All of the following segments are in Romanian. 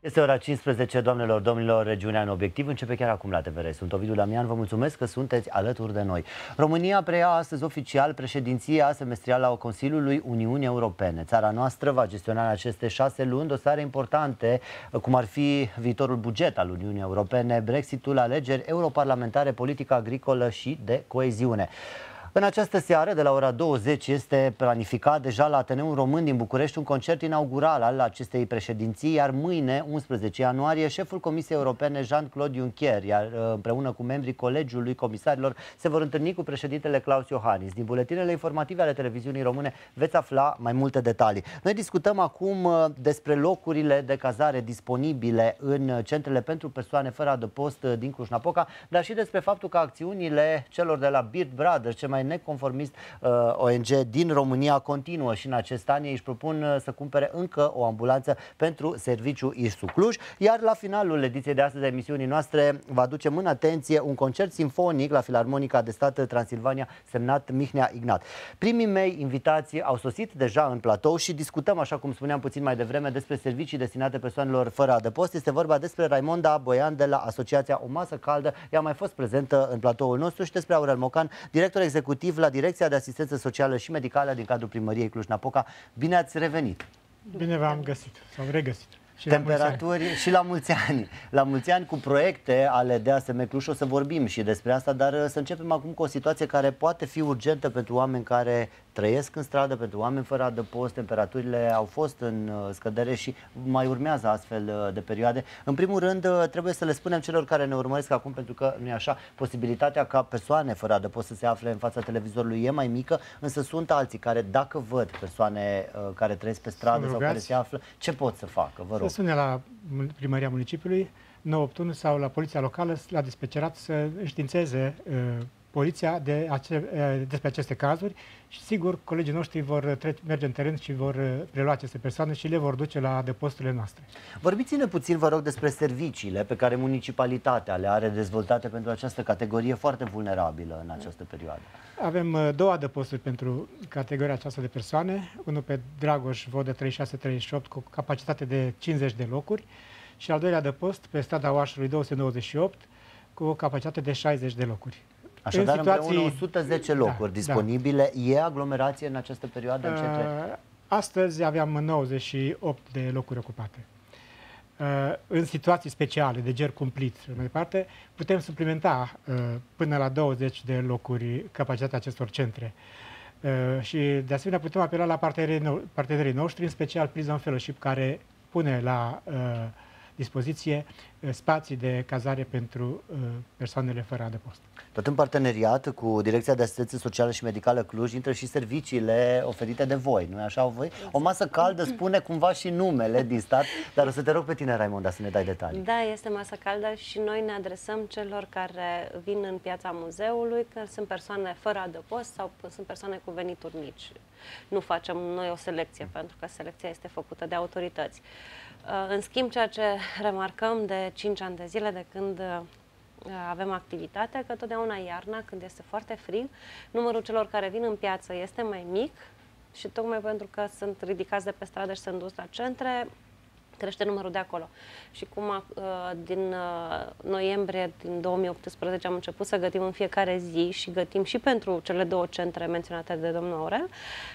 Este ora 15, doamnelor, domnilor, regiunea în obiectiv începe chiar acum la TVR. Sunt Ovidiu Damian, vă mulțumesc că sunteți alături de noi. România preia astăzi oficial președinția semestrială a Consiliului Uniunii Europene. Țara noastră va gestiona în aceste 6 luni dosare importante, cum ar fi viitorul buget al Uniunii Europene, Brexitul, alegeri europarlamentare, politica agricolă și de coeziune. În această seară, de la ora 20, este planificat deja la Ateneul Român din București un concert inaugural al acestei președinții, iar mâine, 11 ianuarie, șeful Comisiei Europene, Jean-Claude Juncker, iar împreună cu membrii Colegiului Comisarilor, se vor întâlni cu președintele Klaus Iohannis. Din buletinele informative ale televiziunii române veți afla mai multe detalii. Noi discutăm acum despre locurile de cazare disponibile în centrele pentru persoane fără adăpost din Cluj-Napoca, dar și despre faptul că acțiunile celor de la Bird Brothers, cel mai neconformist ONG din România, continuă și în acest an. Ei își propun să cumpere încă o ambulanță pentru serviciu IRSU Cluj, iar la finalul ediției de astăzi a emisiunii noastre vă aducem în atenție un concert simfonic la Filarmonica de Stat Transilvania, semnat Mihnea Ignat. Primii mei invitații au sosit deja în platou și discutăm, așa cum spuneam puțin mai devreme, despre servicii destinate persoanelor fără adăpost. Este vorba despre Raimonda Boian de la Asociația O Masă Caldă. Ea a mai fost prezentă în platoul nostru, și despre Aurel Mocan, director executiv la Direcția de Asistență Socială și Medicală din cadrul Primăriei Cluj-Napoca. Bine ați revenit! Bine v-am găsit sau regăsit. Și temperaturi și la mulți ani. La mulți ani cu proiecte ale DASM Cluj, o să vorbim și despre asta, dar să începem acum cu o situație care poate fi urgentă pentru oameni care trăiesc în stradă, pentru oameni fără adăpost. Temperaturile au fost în scădere și mai urmează astfel de perioade. În primul rând, trebuie să le spunem celor care ne urmăresc acum, pentru că nu e așa, posibilitatea ca persoane fără adăpost să se afle în fața televizorului e mai mică, însă sunt alții care, dacă văd persoane care trăiesc pe stradă sau care se află, ce pot să facă? Vă rog. Să sune la Primăria Municipiului 981 sau la Poliția Locală, la dispecerat, să înștiințeze poliția despre aceste cazuri și sigur colegii noștri vor merge în teren și vor prelua aceste persoane și le vor duce la adăposturile noastre. Vorbiți-ne puțin, vă rog, despre serviciile pe care municipalitatea le are dezvoltate pentru această categorie foarte vulnerabilă în această perioadă. Avem 2 adăposturi pentru categoria aceasta de persoane, unul pe Dragoș Vodă 3638 cu capacitate de 50 de locuri și al doilea adăpost pe strada Oașului 298 cu o capacitate de 60 de locuri. Așadar, împreună 110 locuri disponibile. Da. E aglomerație în această perioadă în centre? Astăzi aveam 98 de locuri ocupate. În situații speciale, de ger cumplit și mai departe, putem suplimenta până la 20 de locuri capacitatea acestor centre. Și de asemenea putem apela la partenerii noștri, în special Prison Fellowship, care pune la dispoziție spații de cazare pentru persoanele fără adăpost. Tot în parteneriat cu Direcția de Asistență Socială și Medicală Cluj intră și serviciile oferite de voi, nu-i așa, voi? O masă caldă spune cumva și numele din stat, dar o să te rog pe tine, Raimonda, să ne dai detalii. Da, este masă caldă și noi ne adresăm celor care vin în piața muzeului, că sunt persoane fără adăpost sau sunt persoane cu venituri mici. Nu facem noi o selecție, pentru că selecția este făcută de autorități. În schimb, ceea ce remarcăm de 5 ani de zile de când avem activitate, că totdeauna iarna, când este foarte frig, numărul celor care vin în piață este mai mic și tocmai pentru că sunt ridicați de pe stradă și sunt dus la centre, crește numărul de acolo. Și cum din noiembrie din 2018 am început să gătim în fiecare zi și gătim și pentru cele 2 centre menționate de domnul Aurel,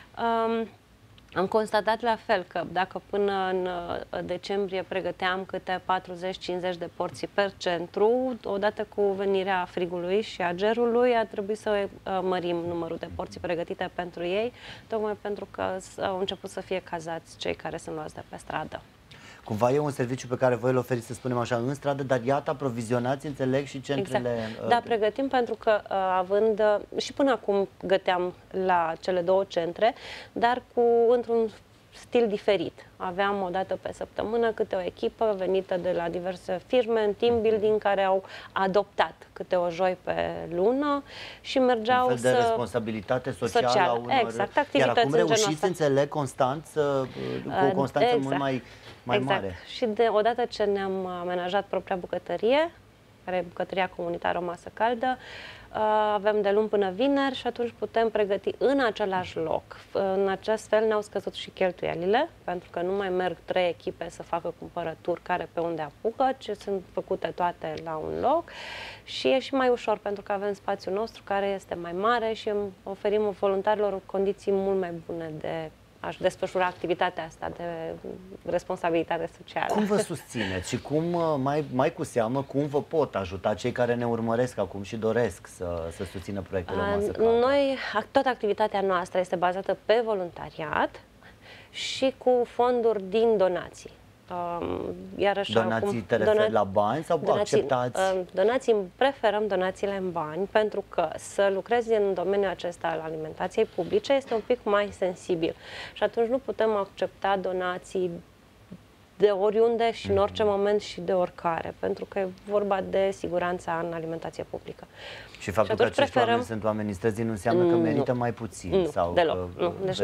am constatat la fel că dacă până în decembrie pregăteam câte 40-50 de porții per centru, odată cu venirea frigului și a gerului, a trebuit să mărim numărul de porții pregătite pentru ei, tocmai pentru că au început să fie cazați cei care sunt luați de pe stradă. Cumva e un serviciu pe care voi îl oferiți, să spunem așa, în stradă, dar iată, aprovizionați, înțeleg, și centrele... Exact. Da, pregătim pentru că având... Și până acum găteam la cele 2 centre, dar într-un stil diferit. Aveam o dată pe săptămână câte o echipă venită de la diverse firme în team building care au adoptat câte o joi pe lună și mergeau un fel de responsabilitate socială a unor... Exact, activități. Iar acum reușiți, înțeleg, constant, cu o constanță mult mai exact. mare. Și odată ce ne-am amenajat propria bucătărie, care e bucătăria comunitară O Masă Caldă. Avem de luni până vineri și atunci putem pregăti în același loc. În acest fel ne-au scăzut și cheltuielile, pentru că nu mai merg 3 echipe să facă cumpărături care pe unde apucă, ci sunt făcute toate la un loc și e și mai ușor pentru că avem spațiul nostru care este mai mare și oferim voluntarilor condiții mult mai bune de a-și desfășura activitatea asta de responsabilitate socială. Cum vă susțineți și cum, mai cu seamă, cum vă pot ajuta cei care ne urmăresc acum și doresc să susțină proiectele O Masă Caldă? Noi, toată activitatea noastră este bazată pe voluntariat și cu fonduri din donații. Iarăși, donații te referi la bani sau acceptați? Donații, preferăm donațiile în bani pentru că să lucrezi în domeniul acesta al alimentației publice este un pic mai sensibil și atunci nu putem accepta donații de oriunde și în orice moment și de oricare, pentru că e vorba de siguranța în alimentație publică. Și faptul că acești oameni sunt oameni străzi nu înseamnă că merită mai puțin? Nu, sau deloc. Nu. Deci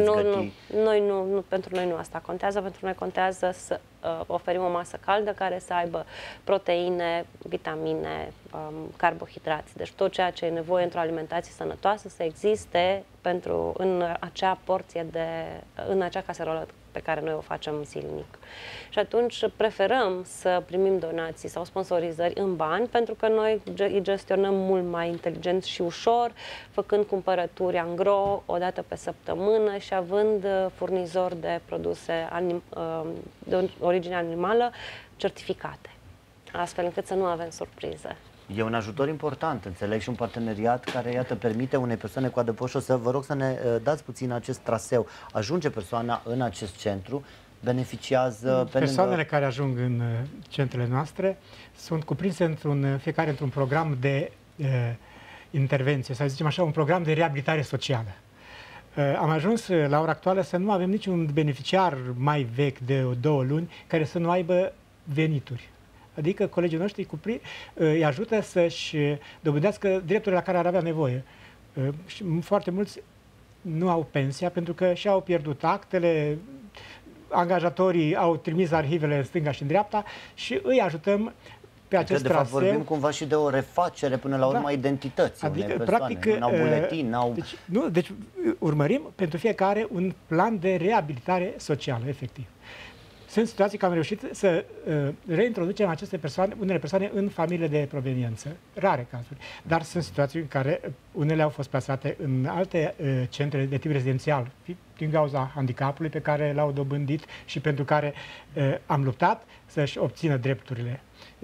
pentru noi nu asta contează, pentru noi contează să oferim o masă caldă care să aibă proteine, vitamine, carbohidrați, deci tot ceea ce e nevoie într-o alimentație sănătoasă să existe în acea porție în acea caserolă pe care noi o facem zilnic. Și atunci preferăm să primim donații sau sponsorizări în bani, pentru că noi îi gestionăm mult mai inteligent și ușor, făcând cumpărături angro o dată pe săptămână și având furnizori de produse de origine animală certificate, astfel încât să nu avem surprize. E un ajutor important, înțeleg, și un parteneriat care, iată, permite unei persoane cu adăpost. O să vă rog să ne dați puțin acest traseu. Ajunge persoana în acest centru, beneficiază... Persoanele care ajung în centrele noastre sunt cuprinse fiecare într-un program de intervenție, să zicem așa, un program de reabilitare socială. Am ajuns la ora actuală să nu avem niciun beneficiar mai vechi de 2 luni care să nu aibă venituri. Adică colegii noștri îi ajută să-și dobândească drepturile la care ar avea nevoie. Și foarte mulți nu au pensia pentru că și-au pierdut actele, angajatorii au trimis arhivele în stânga și în dreapta și îi ajutăm pe acest traseu. De fapt vorbim cumva și de o refacere până la urmă a identității unei persoane. Practic, n-au buletin, n-au... Deci urmărim pentru fiecare un plan de reabilitare socială, efectiv. Sunt situații că am reușit să reintroducem unele persoane în familiile de proveniență, rare cazuri, dar sunt situații în care unele au fost plasate în alte centre de tip rezidențial, din cauza handicapului pe care l-au dobândit și pentru care am luptat să-și obțină drepturile.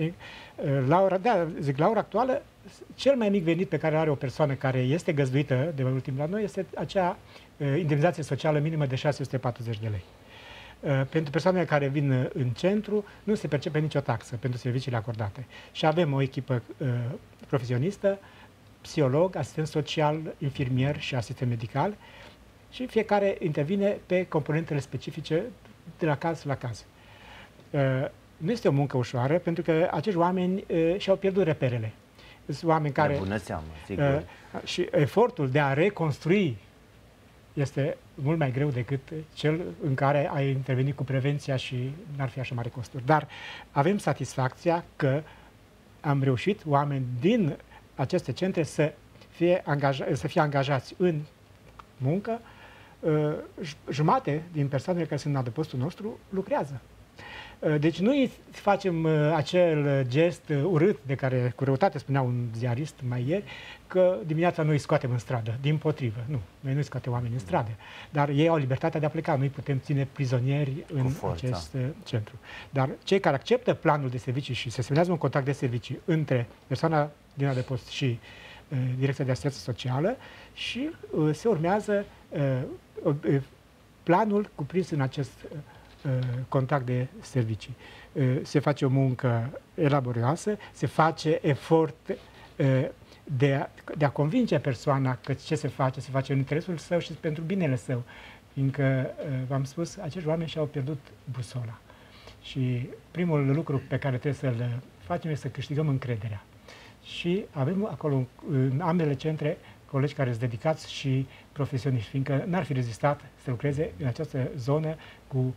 La ora actuală, cel mai mic venit pe care are o persoană care este găzduită de mult timp la noi este acea indemnizație socială minimă de 640 de lei. Pentru persoanele care vin în centru nu se percepe nicio taxă pentru serviciile acordate. Și avem o echipă profesionistă, psiholog, asistent social, infirmier și asistent medical și fiecare intervine pe componentele specifice de la caz la caz. Nu este o muncă ușoară pentru că acești oameni și-au pierdut reperele. Sunt oameni care... De bună seamă, sigur. Și efortul de a reconstrui este mult mai greu decât cel în care ai intervenit cu prevenția și n-ar fi așa mare costuri. Dar avem satisfacția că am reușit oameni din aceste centre să fie angajați în muncă. Jumate din persoanele care sunt în adăpostul nostru lucrează. Deci nu îi facem acel gest urât de care cu răutate spunea un ziarist mai ieri, că dimineața noi îi scoatem în stradă. Dimpotrivă, nu. Noi nu scoatem oameni în stradă. Dar ei au libertatea de a pleca. Noi putem ține prizonieri în acest centru. Dar cei care acceptă planul de servicii și se semnează un contract de servicii între persoana din adăpost și Direcția de Asistență Socială și se urmează planul cuprins în acest contract de servicii. Se face o muncă elaborioasă, se face efort de a convinge persoana că ce se face în interesul său și pentru binele său. Fiindcă, v-am spus, acești oameni și-au pierdut busola. Și primul lucru pe care trebuie să-l facem este să câștigăm încrederea. Și avem acolo, în ambele centre, colegi care sunt dedicați și profesioniști, fiindcă n-ar fi rezistat să lucreze în această zonă cu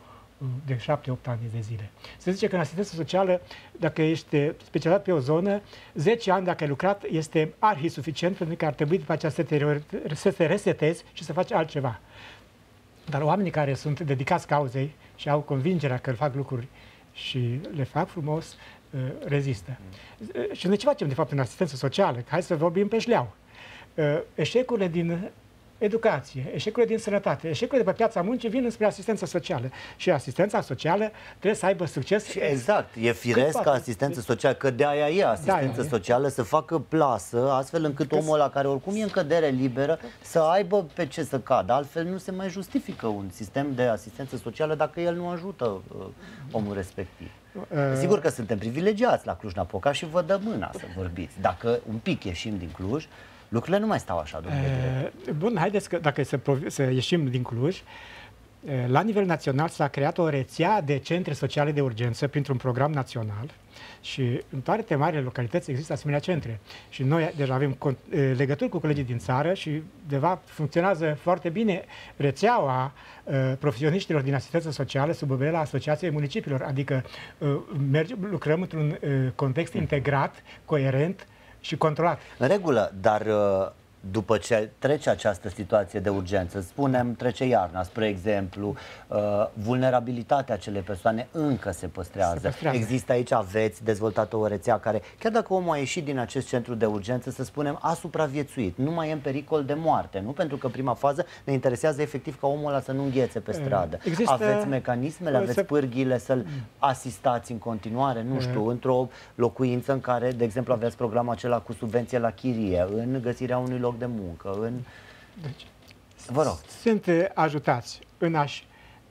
de 7-8 ani de zile. Se zice că în asistență socială, dacă ești specializat pe o zonă, 10 ani dacă ai lucrat, este suficient, pentru că ar trebui după aceea să te resetezi și să faci altceva. Dar oamenii care sunt dedicați cauzei și au convingerea că fac lucruri și le fac frumos, rezistă. Și noi ce facem, de fapt, în asistență socială? Hai să vorbim pe șleau. Eșecurile din educație, eșecurile din sănătate, eșecurile de pe piața muncii vin spre asistență socială. Și asistența socială trebuie să aibă succes. Și exact, e firesc ca asistență socială, că de aia e asistență socială, să facă plasă, astfel încât omul ăla care oricum e în cădere liberă să aibă pe ce să cadă. Altfel nu se mai justifică un sistem de asistență socială dacă el nu ajută omul respectiv. Sigur că suntem privilegiați la Cluj-Napoca și vă dă mâna să vorbiți. Dacă un pic ieșim din Cluj, lucrurile nu mai stau așa, domnule. Bun, haideți că dacă să ieșim din Cluj, la nivel național s-a creat o rețea de centre sociale de urgență printr-un program național și în toate marile localități există asemenea centre. Și noi deja avem legături cu colegii din țară și, de fapt, funcționează foarte bine rețeaua profesioniștilor din asistență socială sub umbrela Asociației Municipiilor, adică lucrăm într-un context integrat, coerent și controlat. În regulă, dar după ce trece această situație de urgență, spunem, trece iarna, spre exemplu, vulnerabilitatea acelei persoane încă se păstrează. Există aici, aveți dezvoltată o rețea care, chiar dacă omul a ieșit din acest centru de urgență, să spunem, a supraviețuit, nu mai e în pericol de moarte, nu? Pentru că prima fază ne interesează efectiv ca omul ăla să nu înghețe pe stradă. Aveți mecanismele, aveți pârghiile să-l asistați în continuare, nu știu, într-o locuință în care, de exemplu, aveți programul acela cu subvenție la chirie, în găsirea unui loc de muncă, Deci, vă rog. Sunt ajutați în a-și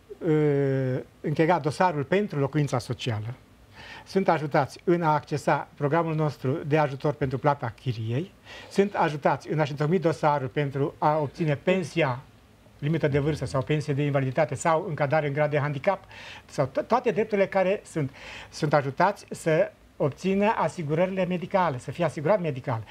încheia dosarul pentru locuința socială. Sunt ajutați în a accesa programul nostru de ajutor pentru plata chiriei. Sunt ajutați în a-și întocmi dosarul pentru a obține pensia limită de vârstă sau pensie de invaliditate sau încadrare în grad de handicap sau toate drepturile care sunt ajutați să obțină asigurările medicale, să fie asigurat medical.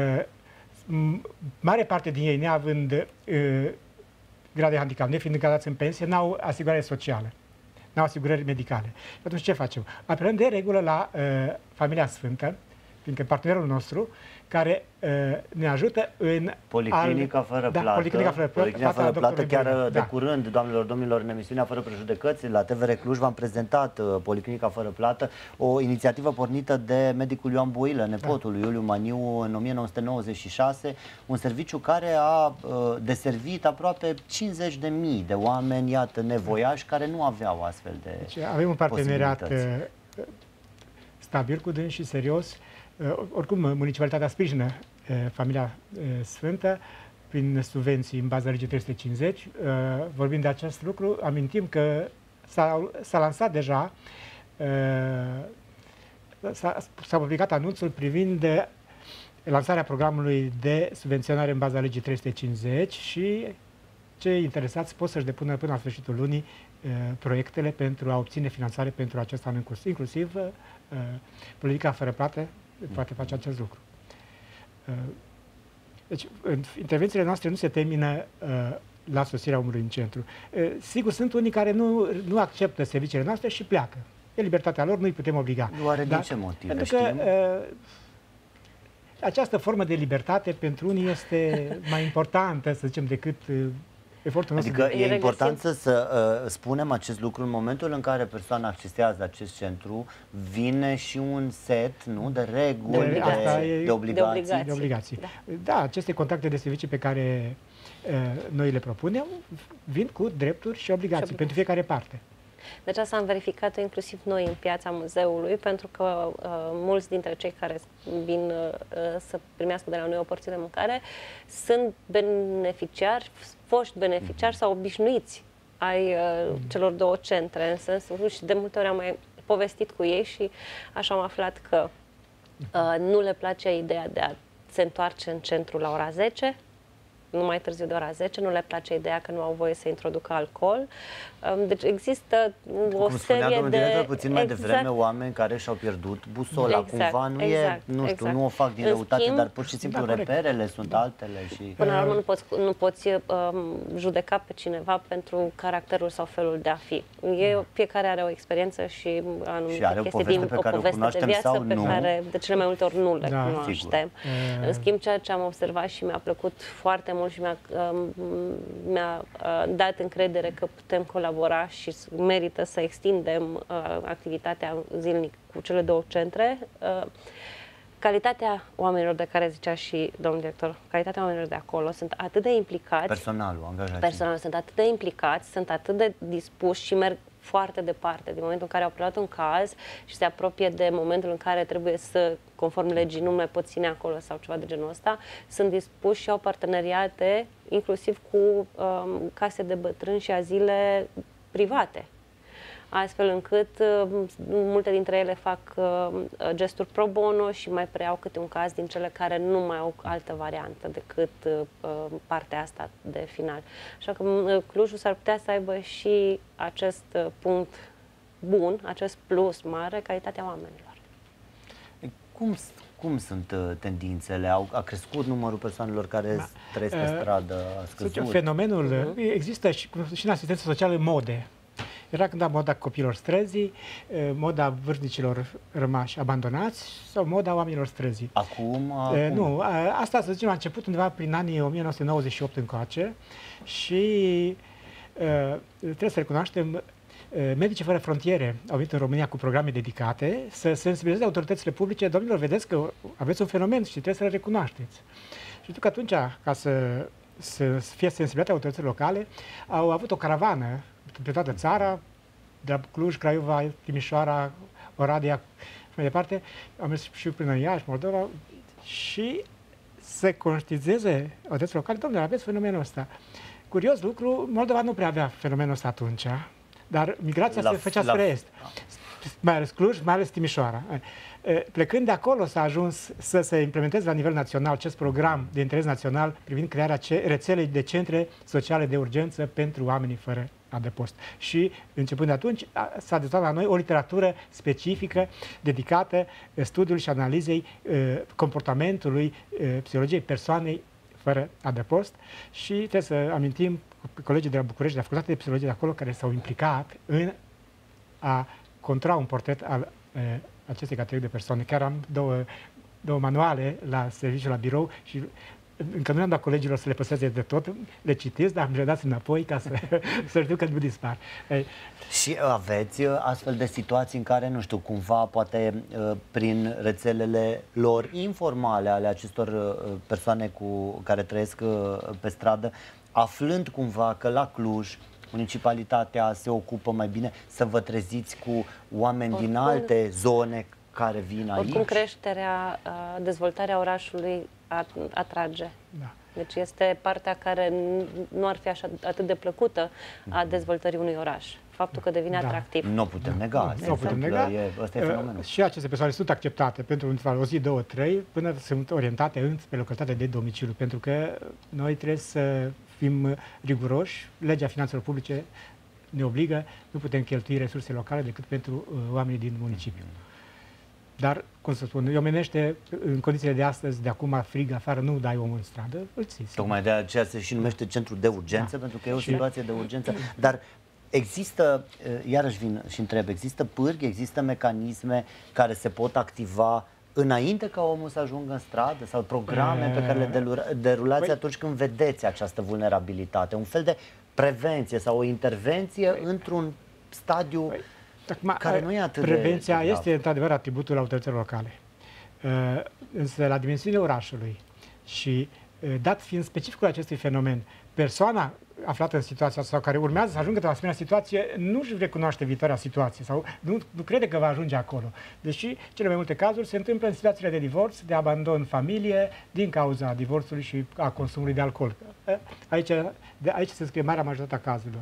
Mare parte din ei, neavând grad de handicap, nefiind încadrați în pensie, n-au asigurare socială, n-au asigurări medicale. Și atunci ce facem? Apelăm de regulă la Familia Sfântă, fiindcă partenerul nostru, care ne ajută în... Policlinica fără plată. Policlinica fără plată. Chiar de curând, doamnelor, domnilor, în emisiunea Fără Prejudecăți, la TVR Cluj, v-am prezentat Policlinica fără plată, o inițiativă pornită de medicul Ioan Boilă, nepotul lui Iuliu Maniu, în 1996, un serviciu care a deservit aproape 50.000 de oameni, iată, nevoiași, care nu aveau astfel de deci, avem un parteneriat stabil cu dâns și serios. Oricum, municipalitatea sprijină Familia Sfântă prin subvenții în baza legii 350. Vorbind de acest lucru, amintim că s-a lansat deja, s-a publicat anunțul privind lansarea programului de subvenționare în baza legii 350 și cei interesați pot să-și depună până la sfârșitul lunii proiectele pentru a obține finanțare pentru acest an în curs, inclusiv Politica fără plată poate face acest lucru. Deci, intervențiile noastre nu se termină la sosirea omului în centru. Sigur, sunt unii care nu acceptă serviciile noastre și pleacă. E libertatea lor, nu îi putem obliga. Oare din ce motive? Pentru că această formă de libertate pentru unii este mai importantă, să zicem, decât efortul nostru. Adică e important să spunem acest lucru în momentul în care persoana accesează acest centru, vine și un set, nu, de reguli, de obligații. Da, aceste contracte de servicii pe care noi le propunem vin cu drepturi și obligații pentru fiecare parte. Deci asta am verificat inclusiv noi în piața muzeului, pentru că mulți dintre cei care vin să primească de la noi o porție de mâncare sunt beneficiari, foști beneficiari sau obișnuiți ai celor două centre, în sensul și de multe ori am mai povestit cu ei și așa am aflat că nu le place ideea de a se întoarce în centru la ora 10, nu mai târziu de ora 10, nu le place ideea că nu au voie să introducă alcool. Deci există o serie de... puțin mai devreme, oameni care și-au pierdut busola, cumva nu e, nu știu, nu o fac din răutate, dar pur și simplu reperele sunt altele și... Până la urmă nu poți judeca pe cineva pentru caracterul sau felul de a fi. Fiecare are o experiență și anumite chestii din o poveste de viață pe care de cele mai multe ori nu le cunoaștem. În schimb, ceea ce am observat și mi-a plăcut foarte mult și mi-a dat încredere că putem colabora și merită să extindem activitatea zilnic cu cele două centre. Calitatea oamenilor de care zicea și domnul director, calitatea oamenilor de acolo sunt atât de implicați. Personalul sunt atât de implicați, sunt atât de dispuși și merg foarte departe. Din momentul în care au preluat un caz și se apropie de momentul în care trebuie să, conform legii, nu mai pot ține acolo sau ceva de genul ăsta, sunt dispuși și au parteneriate, inclusiv cu case de bătrâni și azile private. Astfel încât multe dintre ele fac gesturi pro bono și mai preiau câte un caz din cele care nu mai au altă variantă decât partea asta de final. Așa că Clujul s-ar putea să aibă și acest punct bun, acest plus mare, calitatea oamenilor. Cum sunt tendințele? A crescut numărul persoanelor care trăiesc pe stradă? A scăzut? Fenomenul există și în asistență socială mode. Era când am moda copiilor străzii, moda vârstnicilor rămași abandonați sau moda oamenilor străzii. Acum? Nu, asta să zicem a început undeva prin anii 1998 încoace și trebuie să recunoaștem, Medicii Fără Frontiere au venit în România cu programe dedicate să sensibilizeze autoritățile publice. Domnilor, vedeți că aveți un fenomen și trebuie să-l recunoașteți. Și știu că atunci, ca să fie sensibilitatea autorităților locale, au avut o caravană pe toată țara, de la Cluj, Craiova, Timișoara, Oradea și mai departe. Am mers și prin Iași, Moldova și să conștientizeze autoritățile locale, domnule, aveți fenomenul ăsta. Curios lucru, Moldova nu prea avea fenomenul ăsta atunci, dar migrația se făcea spre est, mai ales Cluj, mai ales Timișoara. Plecând de acolo s-a ajuns să se implementeze la nivel național acest program de interes național privind crearea rețelei de centre sociale de urgență pentru oamenii fără adăpost. Și începând de atunci s-a dezvoltat la noi o literatură specifică dedicată studiului și analizei comportamentului, psihologiei persoanei fără adăpost și trebuie să amintim colegii de la București, de la Facultatea de Psihologie de acolo, care s-au implicat în a contra un portret al acestei categorii de persoane. Chiar am două manuale la serviciu, la birou și încă nu le-am dat colegilor să le păstreze de tot, le citesc, dar le dați înapoi ca să știu că nu dispar. Și aveți astfel de situații în care, nu știu, cumva, poate prin rețelele lor informale ale acestor persoane care trăiesc pe stradă, aflând cumva că la Cluj municipalitatea se ocupă mai bine, să vă treziți cu oameni din alte zone care vin aici? Oricum creșterea, dezvoltarea orașului atrage. Da. Deci este partea care nu ar fi așa atât de plăcută a dezvoltării unui oraș. Faptul că devine atractiv. Nu putem nega. Nu putem nega. Ăsta e fenomenul. Și aceste persoane sunt acceptate pentru o zi, două, trei, până sunt orientate pe localitatea de domiciliu. Pentru că noi trebuie să fim riguroși. Legea finanțelor publice ne obligă, nu putem cheltui resurse locale decât pentru oamenii din municipiu. Dar, cum să spun, omenește, în condițiile de astăzi, de acum, frig afară, nu dai omul în stradă, îl ții. Tocmai de aceea se și numește centru de urgență, pentru că e o situație de urgență. Dar există, iarăși vin și întreb, există pârghi, există mecanisme care se pot activa înainte ca omul să ajungă în stradă sau programe pe care le derulați atunci când vedeți această vulnerabilitate? Un fel de prevenție sau o intervenție într-un stadiu care nu e atât prevenția este într-adevăr atributul autorităților locale. Însă la dimensiunea orașului și dat fiind specificul acestui fenomen, persoana aflată în situația sau care urmează să ajungă la asemenea situație nu își recunoaște viitoarea situație sau nu crede că va ajunge acolo. Deși cele mai multe cazuri se întâmplă în situațiile de divorț, de abandon în familie, din cauza divorțului și a consumului de alcool. Aici se scrie marea majoritate a cazurilor.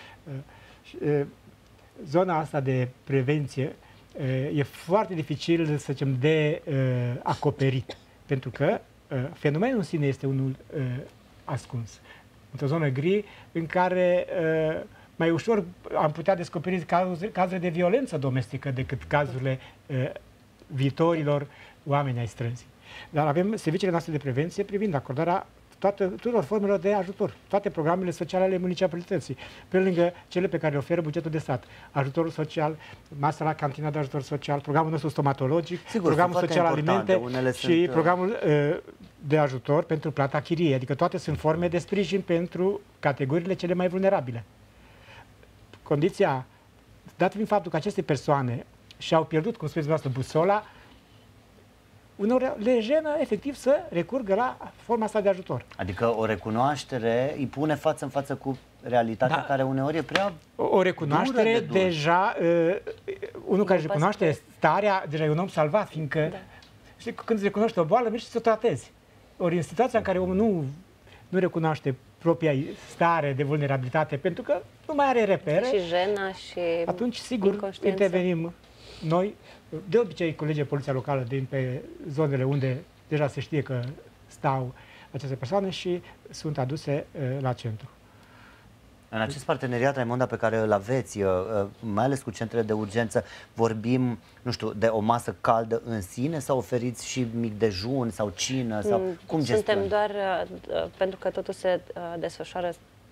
Zona asta de prevenție e foarte dificil, să zicem, de acoperit, pentru că fenomenul în sine este unul ascuns. Într-o zonă gri în care mai ușor am putea descoperi cazurile de violență domestică decât cazurile viitorilor oameni ai străzii. Dar avem serviciile noastre de prevenție privind acordarea tuturor formelor de ajutor, toate programele sociale ale municipalității, pe lângă cele pe care le oferă bugetul de stat. Ajutorul social, masa la cantina de ajutor social, programul nostru stomatologic, sigur, programul social alimente și programul de ajutor pentru plata chiriei. Adică toate sunt forme de sprijin pentru categoriile cele mai vulnerabile. Condiția, dat fiind faptul că aceste persoane și-au pierdut, cum spuneți dumneavoastră, busola, uneori le jenă efectiv să recurgă la forma asta de ajutor. Adică o recunoaștere îi pune față în față cu realitatea care uneori e prea o recunoaștere deja, unul care își recunoaște starea, deja e un om salvat, fiindcă știi, când îți recunoște o boală, mergi să o tratezi. Ori în situația în care omul nu recunoaște propria stare de vulnerabilitate, pentru că nu mai are repere, și jena și atunci, sigur, intervenim noi. De obicei, colegii poliția locală din pe zonele unde deja se știe că stau aceste persoane și sunt aduse la centru. În acest parteneriat, Raimonda, pe care îl aveți, mai ales cu centrele de urgență, vorbim, nu știu, de o masă caldă în sine sau oferiți și mic dejun sau cină? Sau cum Suntem doar, pentru că totul se desfășoară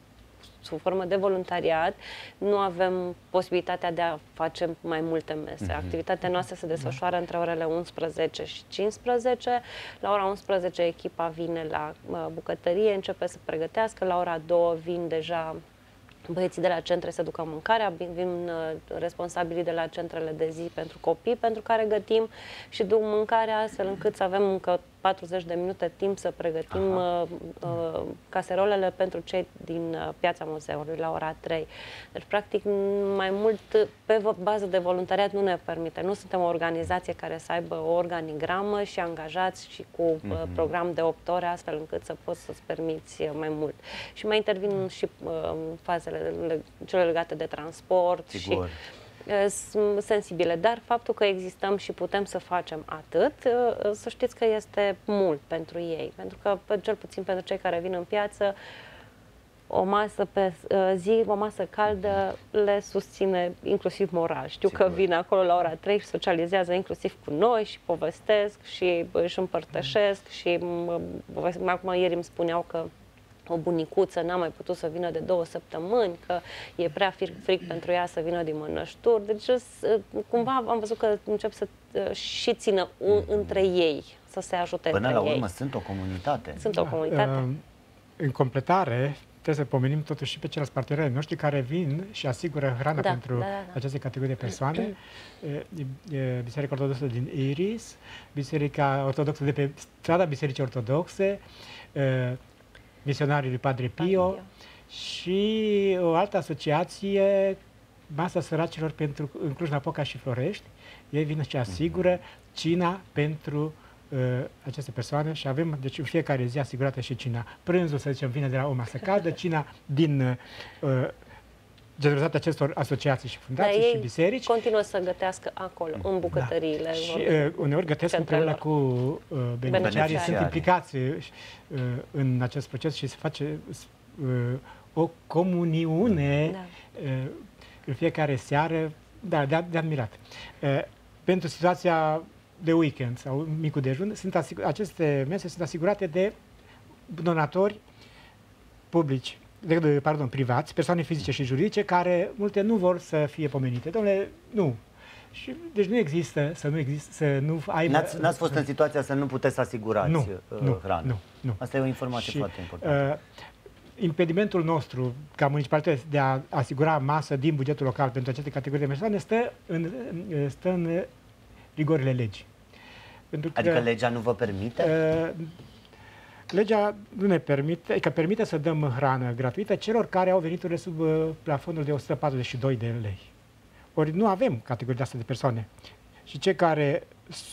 sub formă de voluntariat, nu avem posibilitatea de a face mai multe mese. Activitatea noastră se desfășoară între orele 11 și 15. La ora 11 echipa vine la bucătărie, începe să pregătească. La ora 2 vin deja băieții de la centre să ducă mâncarea, vin responsabilii de la centrele de zi pentru copii, pentru care gătim și duc mâncarea astfel încât să avem încă 40 de minute timp să pregătim caserolele pentru cei din piața muzeului la ora 3. Deci, practic, mai mult pe bază de voluntariat nu ne permite. Nu suntem o organizație care să aibă o organigramă și angajați și cu program de 8 ore, astfel încât să poți să-ți permiți mai mult. Și mai intervin și fazele cele legate de transport. Sigur. Și sensibile, dar faptul că existăm și putem să facem atât, să știți că este mult pentru ei, pentru că, cel puțin pentru cei care vin în piață, o masă pe zi, o masă caldă le susține inclusiv moral. Știu că vin acolo la ora 3 și socializează inclusiv cu noi și povestesc și își împărtășesc și acum ieri îmi spuneau că o bunicuță n-a mai putut să vină de 2 săptămâni, că e prea fric pentru ea să vină din Mănășturi. Deci, cumva am văzut că încep să și țină între ei, să se ajute Până între la urmă ei. sunt o comunitate. Sunt o comunitate. În completare, trebuie să pomenim totuși și pe ceilalți parteneri noștri care vin și asigură hrana pentru aceste categorii de persoane. Biserica Ortodoxă din Iris, Biserica Ortodoxă de pe strada Bisericii Ortodoxe, Misionarii lui Padre Pio și o altă asociație, Masa Săracilor pentru în Cluj-Napoca și Florești. Ei vin și asigură cina pentru aceste persoane și avem, deci, în fiecare zi asigurată și cina. Prânzul, să zicem, vine de la o masă caldă, cina din generozitatea acestor asociații și fundații și biserici. Continuă să gătească acolo, în bucătăriile. Și uneori gătesc împreună cu beneficiarii, sunt implicați în acest proces și se face o comuniune în fiecare seară, de admirat. Pentru situația de weekend sau micul dejun, aceste mese sunt asigurate de donatori publici, privați, persoane fizice și juridice, care multe nu vor să fie pomenite. Dom'le, nu. Și, deci nu există să nu aibă... N-ați fost în situația să nu puteți să asigurați hrană. Nu. Asta e o informație foarte importantă. Impedimentul nostru, ca municipalitate, de a asigura masă din bugetul local pentru aceste categorii de persoane stă în rigorile legii. Adică legea nu vă permite? Legea nu ne permite, că permite să dăm hrană gratuită celor care au veniturile sub plafonul de 142 de lei. Ori nu avem categorii de astea de persoane. Și cei care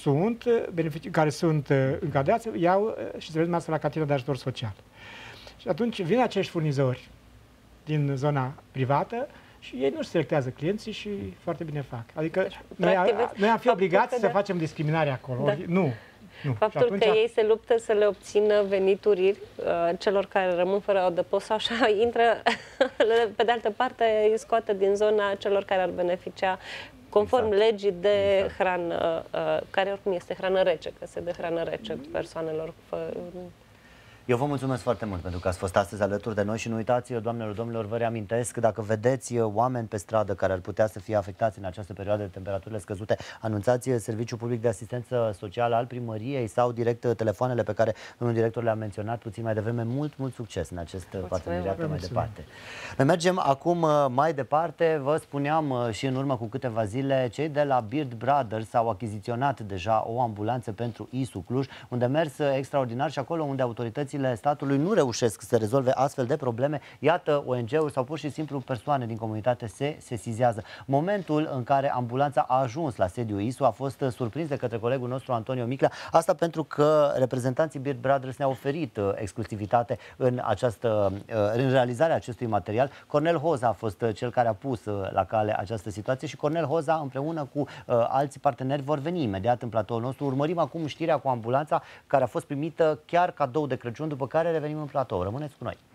sunt încadrați iau și se masă la cantina de ajutor social. Și atunci vin acești furnizori din zona privată și ei nu selectează clienții și foarte bine fac. Adică noi am fi obligați să facem discriminare acolo. Nu. Nu. Faptul Atunci, că ei se luptă să le obțină venituri celor care rămân fără adăpost sau așa, intră, pe de altă parte, îi scoate din zona celor care ar beneficia conform legii de hrană, care oricum este hrană rece, că se dă hrană rece persoanelor. Eu vă mulțumesc foarte mult pentru că ați fost astăzi alături de noi și nu uitați, doamnelor, domnilor, vă reamintesc că dacă vedeți oameni pe stradă care ar putea să fie afectați în această perioadă de temperaturile scăzute, anunțați Serviciul Public de Asistență Socială al Primăriei sau direct telefoanele pe care domnul director le-a menționat puțin mai devreme. Mult succes în acest parteneriat mai departe. Noi mergem acum mai departe. Vă spuneam și în urmă cu câteva zile, cei de la Beard Brothers au achiziționat deja o ambulanță pentru ISU Cluj, unde mers extraordinar și acolo unde autoritățile statului nu reușesc să rezolve astfel de probleme, iată, ONG-uri sau pur și simplu persoane din comunitate se sesizează. Momentul în care ambulanța a ajuns la sediul ISU a fost surprins de către colegul nostru Antonio Miclea, asta pentru că reprezentanții Beard Brothers ne-au oferit exclusivitate în realizarea acestui material. Cornel Hoza a fost cel care a pus la cale această situație și Cornel Hoza împreună cu alți parteneri vor veni imediat în platoul nostru. Urmărim acum știrea cu ambulanța care a fost primită chiar cadou de Crăciun, după care revenim în platou. Rămâneți cu noi!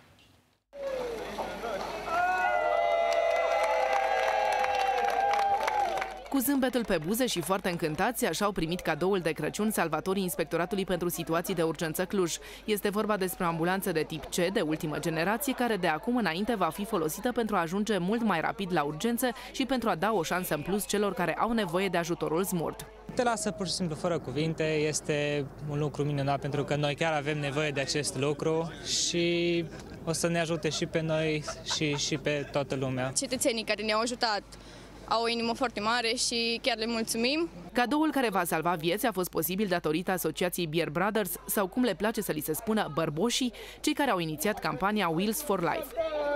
Cu zâmbetul pe buze și foarte încântați, așa au primit cadoul de Crăciun salvatorii Inspectoratului pentru Situații de Urgență Cluj. Este vorba despre o ambulanță de tip C, de ultimă generație, care de acum înainte va fi folosită pentru a ajunge mult mai rapid la urgențe și pentru a da o șansă în plus celor care au nevoie de ajutorul SMURD. Te lasă pur și simplu fără cuvinte, este un lucru minunat pentru că noi chiar avem nevoie de acest lucru și o să ne ajute și pe noi și pe toată lumea. Cetățenii care ne-au ajutat au o inimă foarte mare și chiar le mulțumim. Cadoul care va salva vieți a fost posibil datorită asociației Beard Brothers sau, cum le place să li se spună, bărboșii, cei care au inițiat campania Wheels for Life.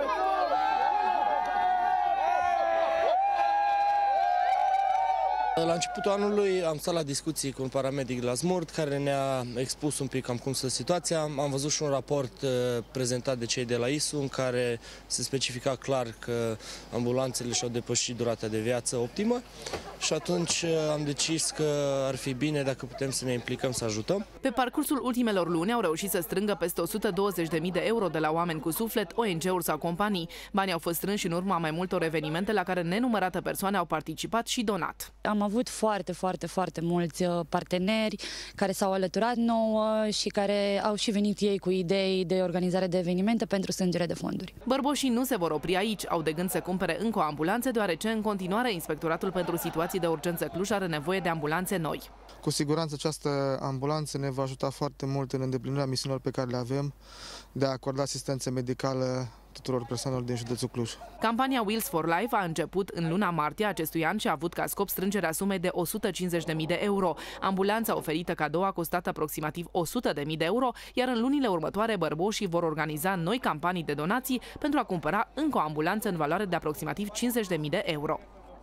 La începutul anului am stat la discuții cu un paramedic de la SMURD care ne-a expus un pic cam cum stă situația. Am văzut și un raport prezentat de cei de la ISU în care se specifica clar că ambulanțele și-au depășit durata de viață optimă și atunci am decis că ar fi bine dacă putem să ne implicăm să ajutăm. Pe parcursul ultimelor luni au reușit să strângă peste 120.000 de euro de la oameni cu suflet, ONG-uri sau companii. Banii au fost strânși în urma mai multor evenimente la care nenumărate persoane au participat și donat. Am avut foarte mulți parteneri care s-au alăturat nouă și care au și venit ei cu idei de organizare de evenimente pentru strângere de fonduri. Bărboșii nu se vor opri aici, au de gând să cumpere încă o ambulanță, deoarece în continuare Inspectoratul pentru Situații de Urgență Cluj are nevoie de ambulanțe noi. Cu siguranță această ambulanță ne va ajuta foarte mult în îndeplinirea misiunilor pe care le avem de a acorda asistență medicală tuturor persoanelor din județul Cluj. Campania Wheels for Life a început în luna martie acestui an și a avut ca scop strângerea sumei de 150.000 de euro. Ambulanța oferită cadou a costat aproximativ 100.000 de euro, iar în lunile următoare bărboșii vor organiza noi campanii de donații pentru a cumpăra încă o ambulanță în valoare de aproximativ 50.000 de euro.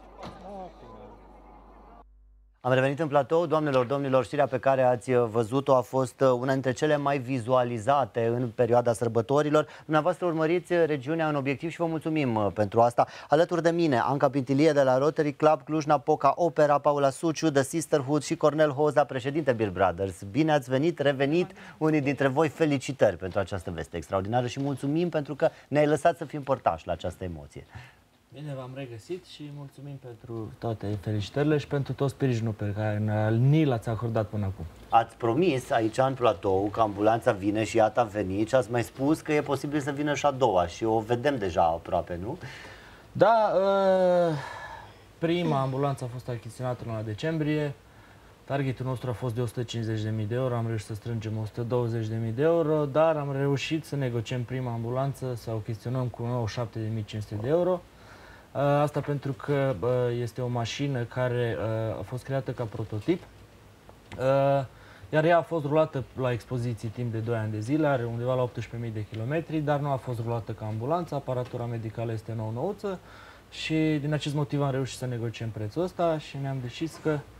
Am revenit în platou, doamnelor, domnilor, știrea pe care ați văzut-o a fost una dintre cele mai vizualizate în perioada sărbătorilor. Dumneavoastră urmăriți regiunea în obiectiv și vă mulțumim pentru asta. Alături de mine, Anca Pintilie de la Rotary Club Cluj-Napoca, Opera, Paula Suciu, The Sisterhood și Cornel Hoza, președinte Beard Brothers. Bine ați venit, revenit, unii dintre voi, felicitări pentru această veste extraordinară și mulțumim pentru că ne-ai lăsat să fim părtași la această emoție. Bine, v-am regăsit și mulțumim pentru toate felicitările și pentru tot sprijinul pe care ni l-ați acordat până acum. Ați promis aici în platou că ambulanța vine și iată a venit și ați mai spus că e posibil să vină și a doua și o vedem deja aproape, nu? Da, prima ambulanță a fost achiziționată în decembrie. Targetul nostru a fost de 150.000 de euro, am reușit să strângem 120.000 de euro, dar am reușit să negociem prima ambulanță, să o achiziționăm cu 97.500 de euro. Asta pentru că este o mașină care a fost creată ca prototip, iar ea a fost rulată la expoziții timp de 2 ani de zile, are undeva la 18.000 de kilometri, dar nu a fost rulată ca ambulanță, aparatura medicală este nouă-nouță și din acest motiv am reușit să negociem prețul ăsta și ne-am decis că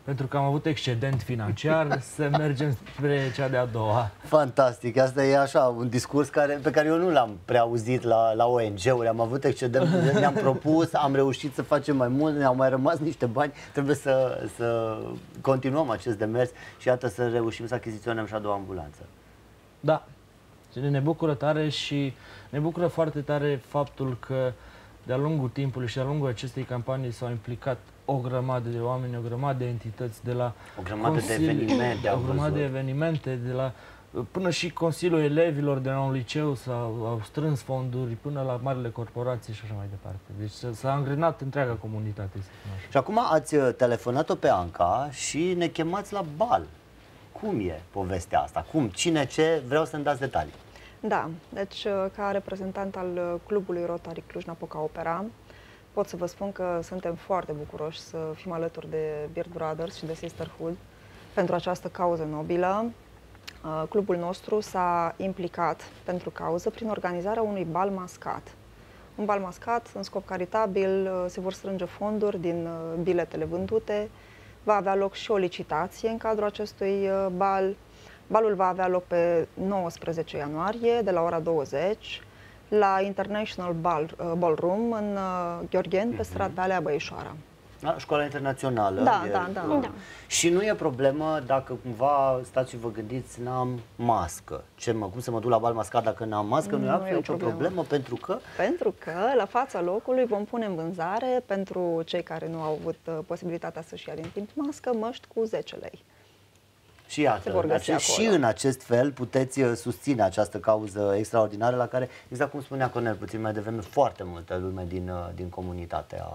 pentru că am avut excedent financiar, să mergem spre cea de-a doua. Fantastic, asta e așa un discurs pe care eu nu l-am prea auzit la ONG-uri, am avut excedent, ne-am propus, am reușit să facem mai mult, ne-au mai rămas niște bani, trebuie să continuăm acest demers și iată să reușim să achiziționăm și a doua ambulanță. Da, ne bucură tare și ne bucură foarte tare faptul că de-a lungul timpului și de-a lungul acestei campanii s-au implicat o grămadă de oameni, o grămadă de entități, de la o grămadă de evenimente, o grămadă de evenimente, de la până și Consiliul Elevilor de la un liceu au strâns fonduri, până la marile corporații și așa mai departe. Deci s-a angrenat întreaga comunitate. Și acum ați telefonat-o pe Anca și ne chemați la bal. Cum e povestea asta? Cum? Cine ce? Vreau să-mi dați detalii. Da, deci ca reprezentant al clubului Rotary Cluj-Napoca Opera, pot să vă spun că suntem foarte bucuroși să fim alături de Beard Brothers și de Sisterhood pentru această cauză nobilă. Clubul nostru s-a implicat pentru cauză prin organizarea unui bal mascat. Un bal mascat în scop caritabil, se vor strânge fonduri din biletele vândute, va avea loc și o licitație în cadrul acestui bal. Balul va avea loc pe 19 ianuarie, de la ora 20, la International Ballroom în Gheorgheni, pe strada pe Alea Băișoara. Școala internațională. Da. Și nu e problemă dacă cumva stați și vă gândiți, n-am mască. Cum să mă duc la bal mascat dacă n-am mască? Nu e absolut nicio problemă, pentru că... Pentru că la fața locului vom pune în vânzare, pentru cei care nu au avut posibilitatea să-și ia din timp mască, măști cu 10 lei. Și iată, și în acest fel puteți susține această cauză extraordinară la care, exact cum spunea Cornel puțin mai devreme, foarte multă lume din comunitate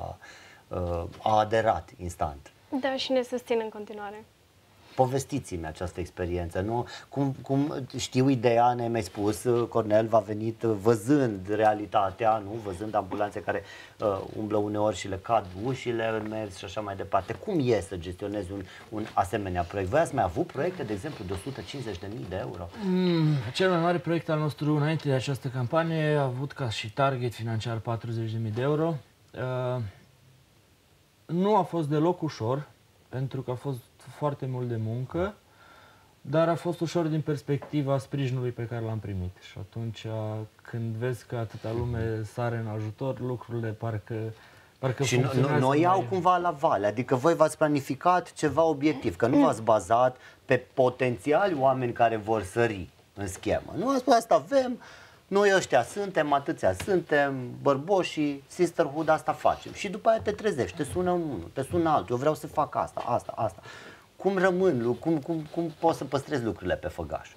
a aderat instant. Da, și ne susțin în continuare. Povestiți-mi această experiență, nu? Cum știu ideea, ne-ai mai spus, Cornel v-a venit văzând realitatea, nu? Văzând ambulanțe care umblă uneori și le cad ușile în mers și așa mai departe. Cum e să gestionezi un asemenea proiect? Voi ați mai avut proiecte, de exemplu, de 150.000 de euro? Cel mai mare proiect al nostru înainte de această campanie a avut ca și target financiar 40.000 de euro. Nu a fost deloc ușor, pentru că a fost foarte mult de muncă, dar a fost ușor din perspectiva sprijinului pe care l-am primit. Și atunci, când vezi că atâta lume sare în ajutor, lucrurile parcă și noi iau cumva la vale, adică voi v-ați planificat ceva obiectiv, că nu v-ați bazat pe potențiali oameni care vor sări în schemă. Nu ați spus, asta avem, noi ăștia suntem, atâția suntem, bărboșii, Sisterhood, asta facem. Și după aia te trezești, te sună unul, te sună altul, eu vreau să fac asta. Cum rămân, cum poți să păstrezi lucrurile pe făgaș?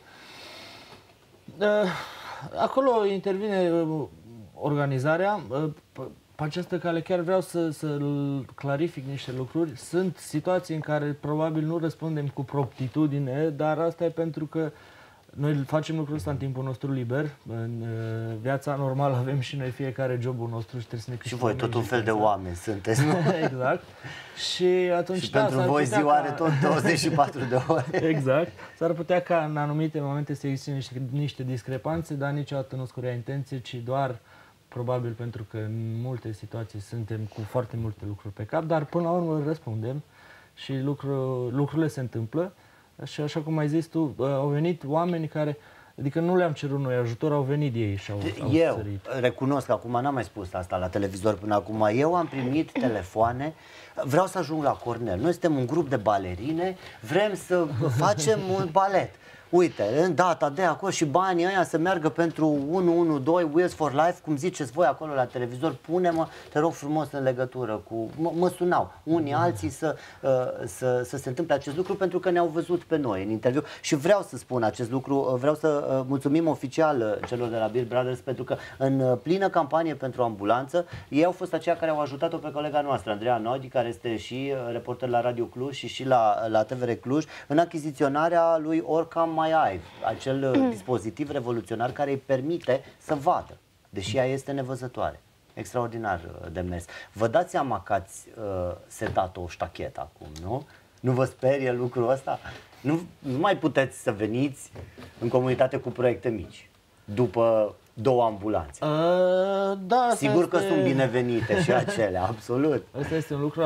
Acolo intervine organizarea. Pe această cale chiar vreau să clarific niște lucruri. Sunt situații în care probabil nu răspundem cu promptitudine, dar asta e pentru că noi facem lucrul ăsta în timpul nostru liber. În viața normală avem și noi fiecare jobul nostru și trebuie să ne câștigăm. Și voi tot un fel de oameni sunteți, nu? Exact. Și atunci, și pentru voi ziua are tot 24 de ore. Exact. S-ar putea ca în anumite momente să existe niște discrepanțe, dar niciodată nu scurea intenție, ci doar probabil pentru că în multe situații suntem cu foarte multe lucruri pe cap, dar până la urmă răspundem și lucrurile se întâmplă. Și așa cum ai zis tu, au venit oameni care, adică nu le-am cerut noi ajutor, au venit ei și au sărit. Recunosc că acum n-am mai spus asta la televizor până acum, eu am primit telefoane, vreau să ajung la Cornel, noi suntem un grup de balerine, vrem să facem un balet. Uite, în data de acolo și banii ăia să meargă pentru 112 Wheels for Life, cum ziceți voi acolo la televizor, pune-mă, te rog frumos, în legătură cu... Mă sunau unii, alții să se întâmple acest lucru pentru că ne-au văzut pe noi în interviu și vreau să spun acest lucru, vreau să mulțumim oficial celor de la Beard Brothers pentru că în plină campanie pentru ambulanță, ei au fost aceia care au ajutat-o pe colega noastră, Andreea Nodi, care este și reporter la Radio Cluj și la TVR Cluj, în achiziționarea lui Orcam acel dispozitiv revoluționar care îi permite să vadă, deși ea este nevăzătoare. Extraordinar de mers. Vă dați seama că ați setat o ștachetă acum, nu? Nu vă sperie lucrul ăsta? Nu mai puteți să veniți în comunitate cu proiecte mici. după 2 ambulanțe. Da, sigur că sunt binevenite și acelea, absolut. Asta este un lucru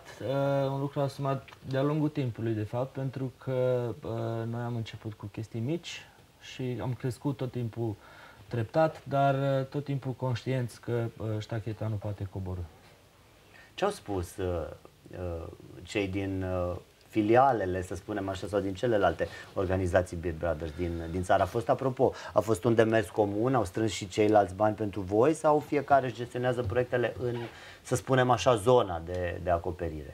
asumat de-a lungul timpului, de fapt, pentru că noi am început cu chestii mici și am crescut tot timpul treptat, dar tot timpul conștienți că ștacheta nu poate coborî. Ce au spus cei din filialele, să spunem așa, sau din celelalte organizații Beard Brothers din țară? A fost un demers comun, au strâns și ceilalți bani pentru voi sau fiecare își gestionează proiectele în, să spunem așa, zona de acoperire?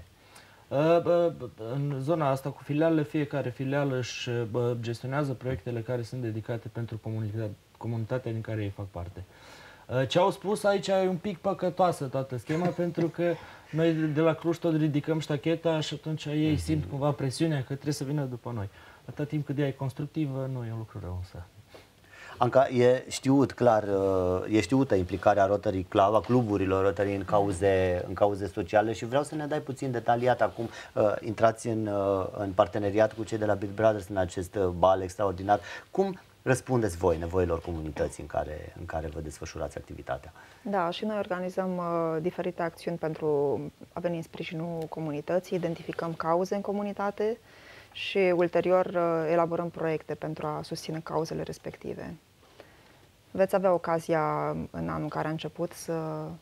În zona asta cu filialele, fiecare filială își gestionează proiectele care sunt dedicate pentru comunitatea din care ei fac parte. Ce au spus aici e un pic păcătoasă toată schema, pentru că noi de la Cluj tot ridicăm ștacheta și atunci ei simt cumva presiunea că trebuie să vină după noi. Atâta timp cât ea e constructivă, nu e un lucru rău însă. Anca, e știut clar, e știută implicarea Rotary Club, a cluburilor Rotary în cauze sociale și vreau să ne dai puțin detaliat acum. Intrați în parteneriat cu cei de la Beard Brothers în acest bal extraordinar. Cum răspundeți voi nevoilor comunității în care vă desfășurați activitatea? Da, și noi organizăm diferite acțiuni pentru a veni în sprijinul comunității, identificăm cauze în comunitate și ulterior elaborăm proiecte pentru a susține cauzele respective. Veți avea ocazia în anul care a început să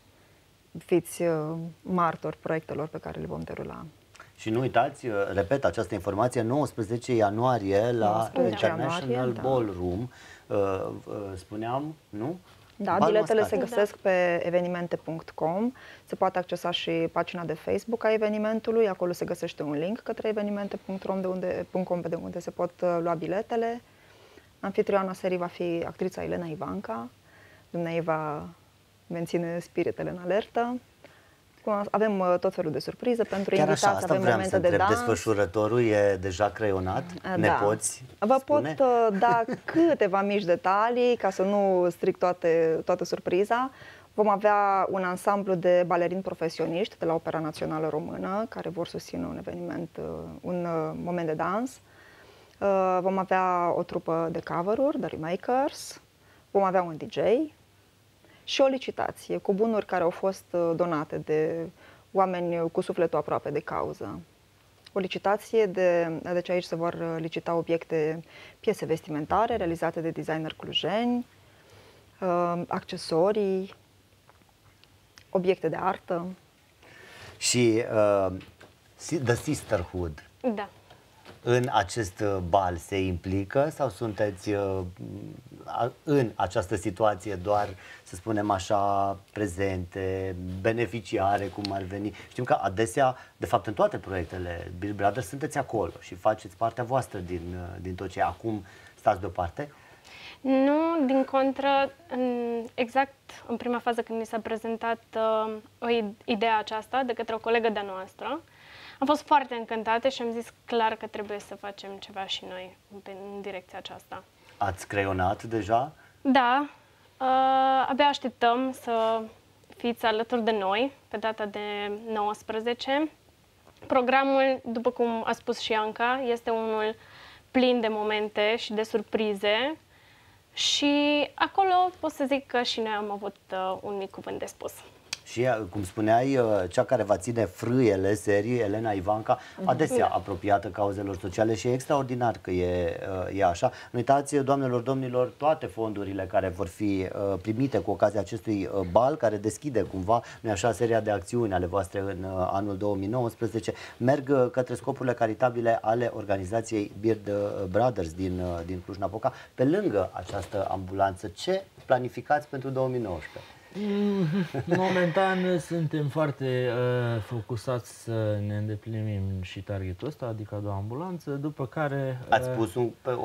fiți martori proiectelor pe care le vom derula. Și nu uitați, repet această informație, 19 ianuarie la International Ballroom, spuneam, nu? Da, biletele se găsesc pe evenimente.com, se poate accesa și pagina de Facebook a evenimentului, acolo se găsește un link către evenimente.com de unde se pot lua biletele. Anfitrioana serii va fi actrița Elena Ivanca, dumneavoastră va menține spiritele în alertă. Avem tot felul de surprize pentru invitați, avem momente de dans. Desfășurătorul e deja creionat? Da. Ne poți Vă spune? Pot da câteva mici detalii ca să nu stric toată surpriza. Vom avea un ansamblu de balerini profesioniști de la Opera Națională Română care vor susține un eveniment, un moment de dans. Vom avea o trupă de cover-uri, de remakers. Vom avea un DJ. Și o licitație cu bunuri care au fost donate de oameni cu sufletul aproape de cauză. O licitație, deci aici se vor licita obiecte, piese vestimentare realizate de designeri clujeni, accesorii, obiecte de artă. Și The Sisterhood. Da. În acest bal se implică sau sunteți în această situație doar, să spunem așa, prezente, beneficiare, cum ar veni? Știm că adesea, de fapt în toate proiectele Beard Brothers sunteți acolo și faceți partea voastră din tot ce acum stați deoparte? Nu, din contră, exact în prima fază când ni s-a prezentat ideea aceasta de către o colegă de-a noastră, am fost foarte încântată și am zis clar că trebuie să facem ceva și noi în direcția aceasta. Ați creionat deja? Da, abia așteptăm să fiți alături de noi pe data de 19. Programul, după cum a spus și Anca, este unul plin de momente și de surprize și acolo pot să zic că și noi am avut un mic cuvânt de spus. Și, cum spuneai, cea care va ține frâiele serii, Elena Ivanca, adesea apropiată cauzelor sociale și e extraordinar că e așa. Nu uitați, doamnelor, domnilor, toate fondurile care vor fi primite cu ocazia acestui bal, care deschide cumva, nu așa, seria de acțiuni ale voastre în anul 2019, merg către scopurile caritabile ale organizației Beard Brothers din Cluj-Napoca. Pe lângă această ambulanță, ce planificați pentru 2019? Momentan suntem foarte focusați să ne îndeplinim și targetul ăsta, adică 2 ambulanțe, după care... Ați pus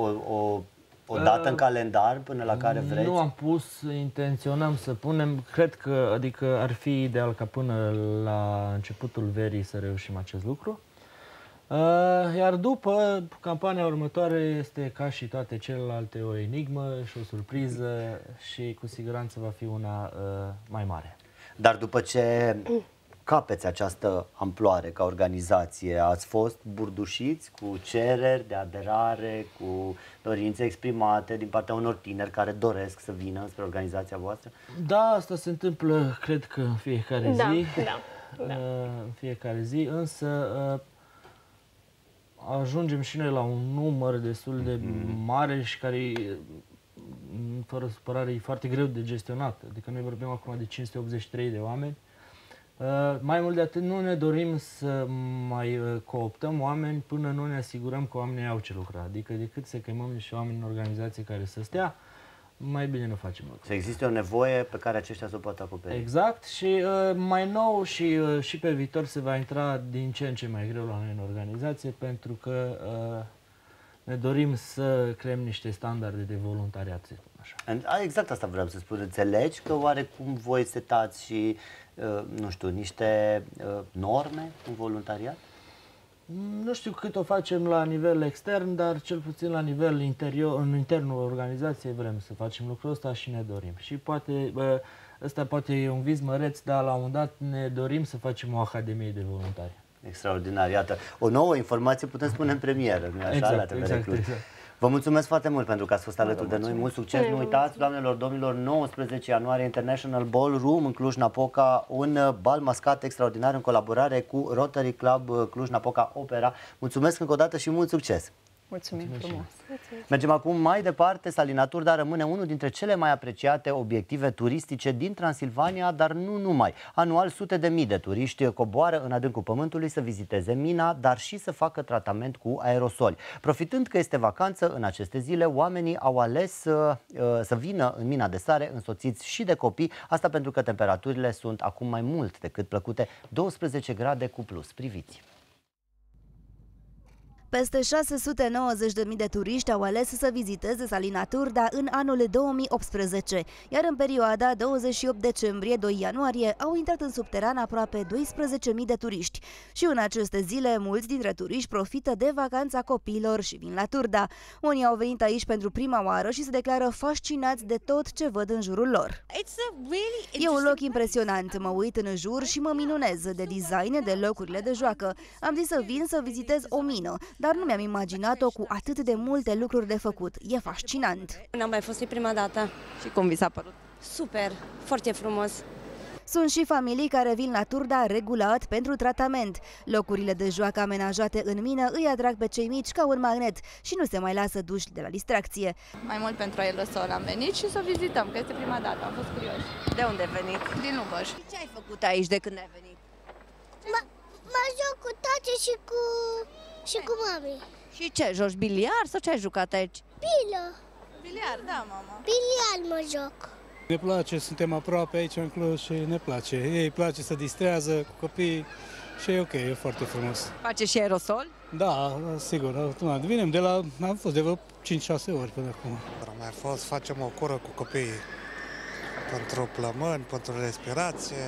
o dată în calendar până la care vreți? Nu am pus, intenționăm să punem, cred că, adică ar fi ideal ca până la începutul verii să reușim acest lucru. Iar după, campania următoare este, ca și toate celelalte, o enigmă și o surpriză și cu siguranță va fi una mai mare. Dar după ce capeți această amploare ca organizație? Ați fost burdușiți cu cereri de aderare, cu dorințe exprimate din partea unor tineri care doresc să vină spre organizația voastră? Da, asta se întâmplă, cred că în fiecare zi. Da. În fiecare zi, însă ajungem și noi la un număr destul de mare și care, fără supărare, e foarte greu de gestionat. Adică noi vorbim acum de 583 de oameni. Mai mult de atât, nu ne dorim să mai cooptăm oameni până nu ne asigurăm că oamenii au ce lucra. Adică decât să chemăm niște oameni în organizație care să stea, mai bine nu facem lucruri. Să existe o nevoie pe care aceștia să o poată acoperi. Exact, și mai nou și pe viitor se va intra din ce în ce mai greu la noi în organizație, pentru că ne dorim să creăm niște standarde de voluntariat, să spun așa. Exact asta vreau să spun. Înțelegi că oarecum voi setați și, nu știu, niște norme în voluntariat? Nu știu cât o facem la nivel extern, dar cel puțin la nivel interior, în internul organizației vrem să facem lucrul ăsta și ne dorim. Și poate, ăsta poate e un vis măreț, dar la un moment dat ne dorim să facem o academie de voluntari. Extraordinar, iată. O nouă informație putem spune în premieră, nu-i așa? La TVR Cluj. Vă mulțumesc foarte mult pentru că ați fost alături de noi. Mult succes! Nu uitați, doamnelor, domnilor, 19 ianuarie International Ballroom în Cluj-Napoca, un bal mascat extraordinar în colaborare cu Rotary Club Cluj-Napoca Opera. Mulțumesc încă o dată și mult succes! Mulțumim frumos! Mergem acum mai departe. Salina Turda rămâne unul dintre cele mai apreciate obiective turistice din Transilvania, dar nu numai. Anual, sute de mii de turiști coboară în adâncul pământului să viziteze mina, dar și să facă tratament cu aerosoli. Profitând că este vacanță în aceste zile, oamenii au ales să vină în mina de sare însoțiți și de copii, asta pentru că temperaturile sunt acum mai mult decât plăcute, 12 grade cu plus. Priviți! Peste 690.000 de turiști au ales să viziteze Salina Turda în anul 2018, iar în perioada 28 decembrie-2 ianuarie au intrat în subteran aproape 12.000 de turiști. Și în aceste zile, mulți dintre turiști profită de vacanța copiilor și vin la Turda. Unii au venit aici pentru prima oară și se declară fascinați de tot ce văd în jurul lor. E un loc impresionant, mă uit în jur și mă minunez de design, de locurile de joacă. Am zis să vin să vizitez o mină, dar nu mi-am imaginat-o cu atât de multe lucruri de făcut. E fascinant. N-am mai fost prima dată. Și cum vi s-a părut? Super, foarte frumos. Sunt și familii care vin la Turda regulat pentru tratament. Locurile de joacă amenajate în mină îi atrag pe cei mici ca un magnet și nu se mai lasă duși de la distracție. Mai mult pentru aerosol am venit și să vizităm, că este prima dată, am fost curioși. De unde ai venit? Din Lubăș. Ce ai făcut aici de când ai venit? Mă joc cu tati și cu mami. Și ce, joci biliard sau ce ai jucat aici? Biliard, da, mama. Biliard mă joc. Ne place, suntem aproape aici în Cluj și ne place. Ei place să distrează cu copiii și e ok, e foarte frumos. Face și aerosol? Da, sigur, automat. Vinem de la, am fost de vreo 5-6 ori până acum. Am mai fost, facem o cură cu copiii pentru plămâni, pentru respirație.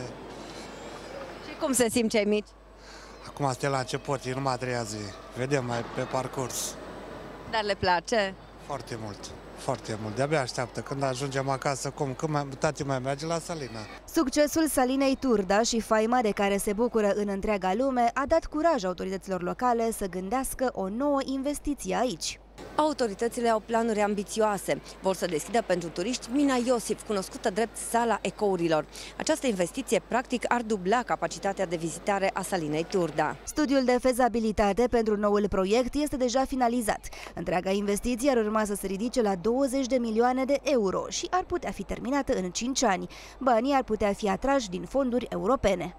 Și cum se simt cei mici? Acum suntem la început, e numai a treia zi. Vedem mai pe parcurs. Dar le place? Foarte mult. Foarte mult. De-abia așteaptă când ajungem acasă, tati mai merge la Salina. Succesul Salinei Turda și faima de care se bucură în întreaga lume a dat curaj autorităților locale să gândească o nouă investiție aici. Autoritățile au planuri ambițioase. Vor să deschidă pentru turiști mina Iosif, cunoscută drept Sala Ecourilor. Această investiție, practic, ar dubla capacitatea de vizitare a Salinei Turda. Studiul de fezabilitate pentru noul proiect este deja finalizat. Întreaga investiție ar urma să se ridice la 20 de milioane de euro și ar putea fi terminată în 5 ani. Banii ar putea fi atrași din fonduri europene.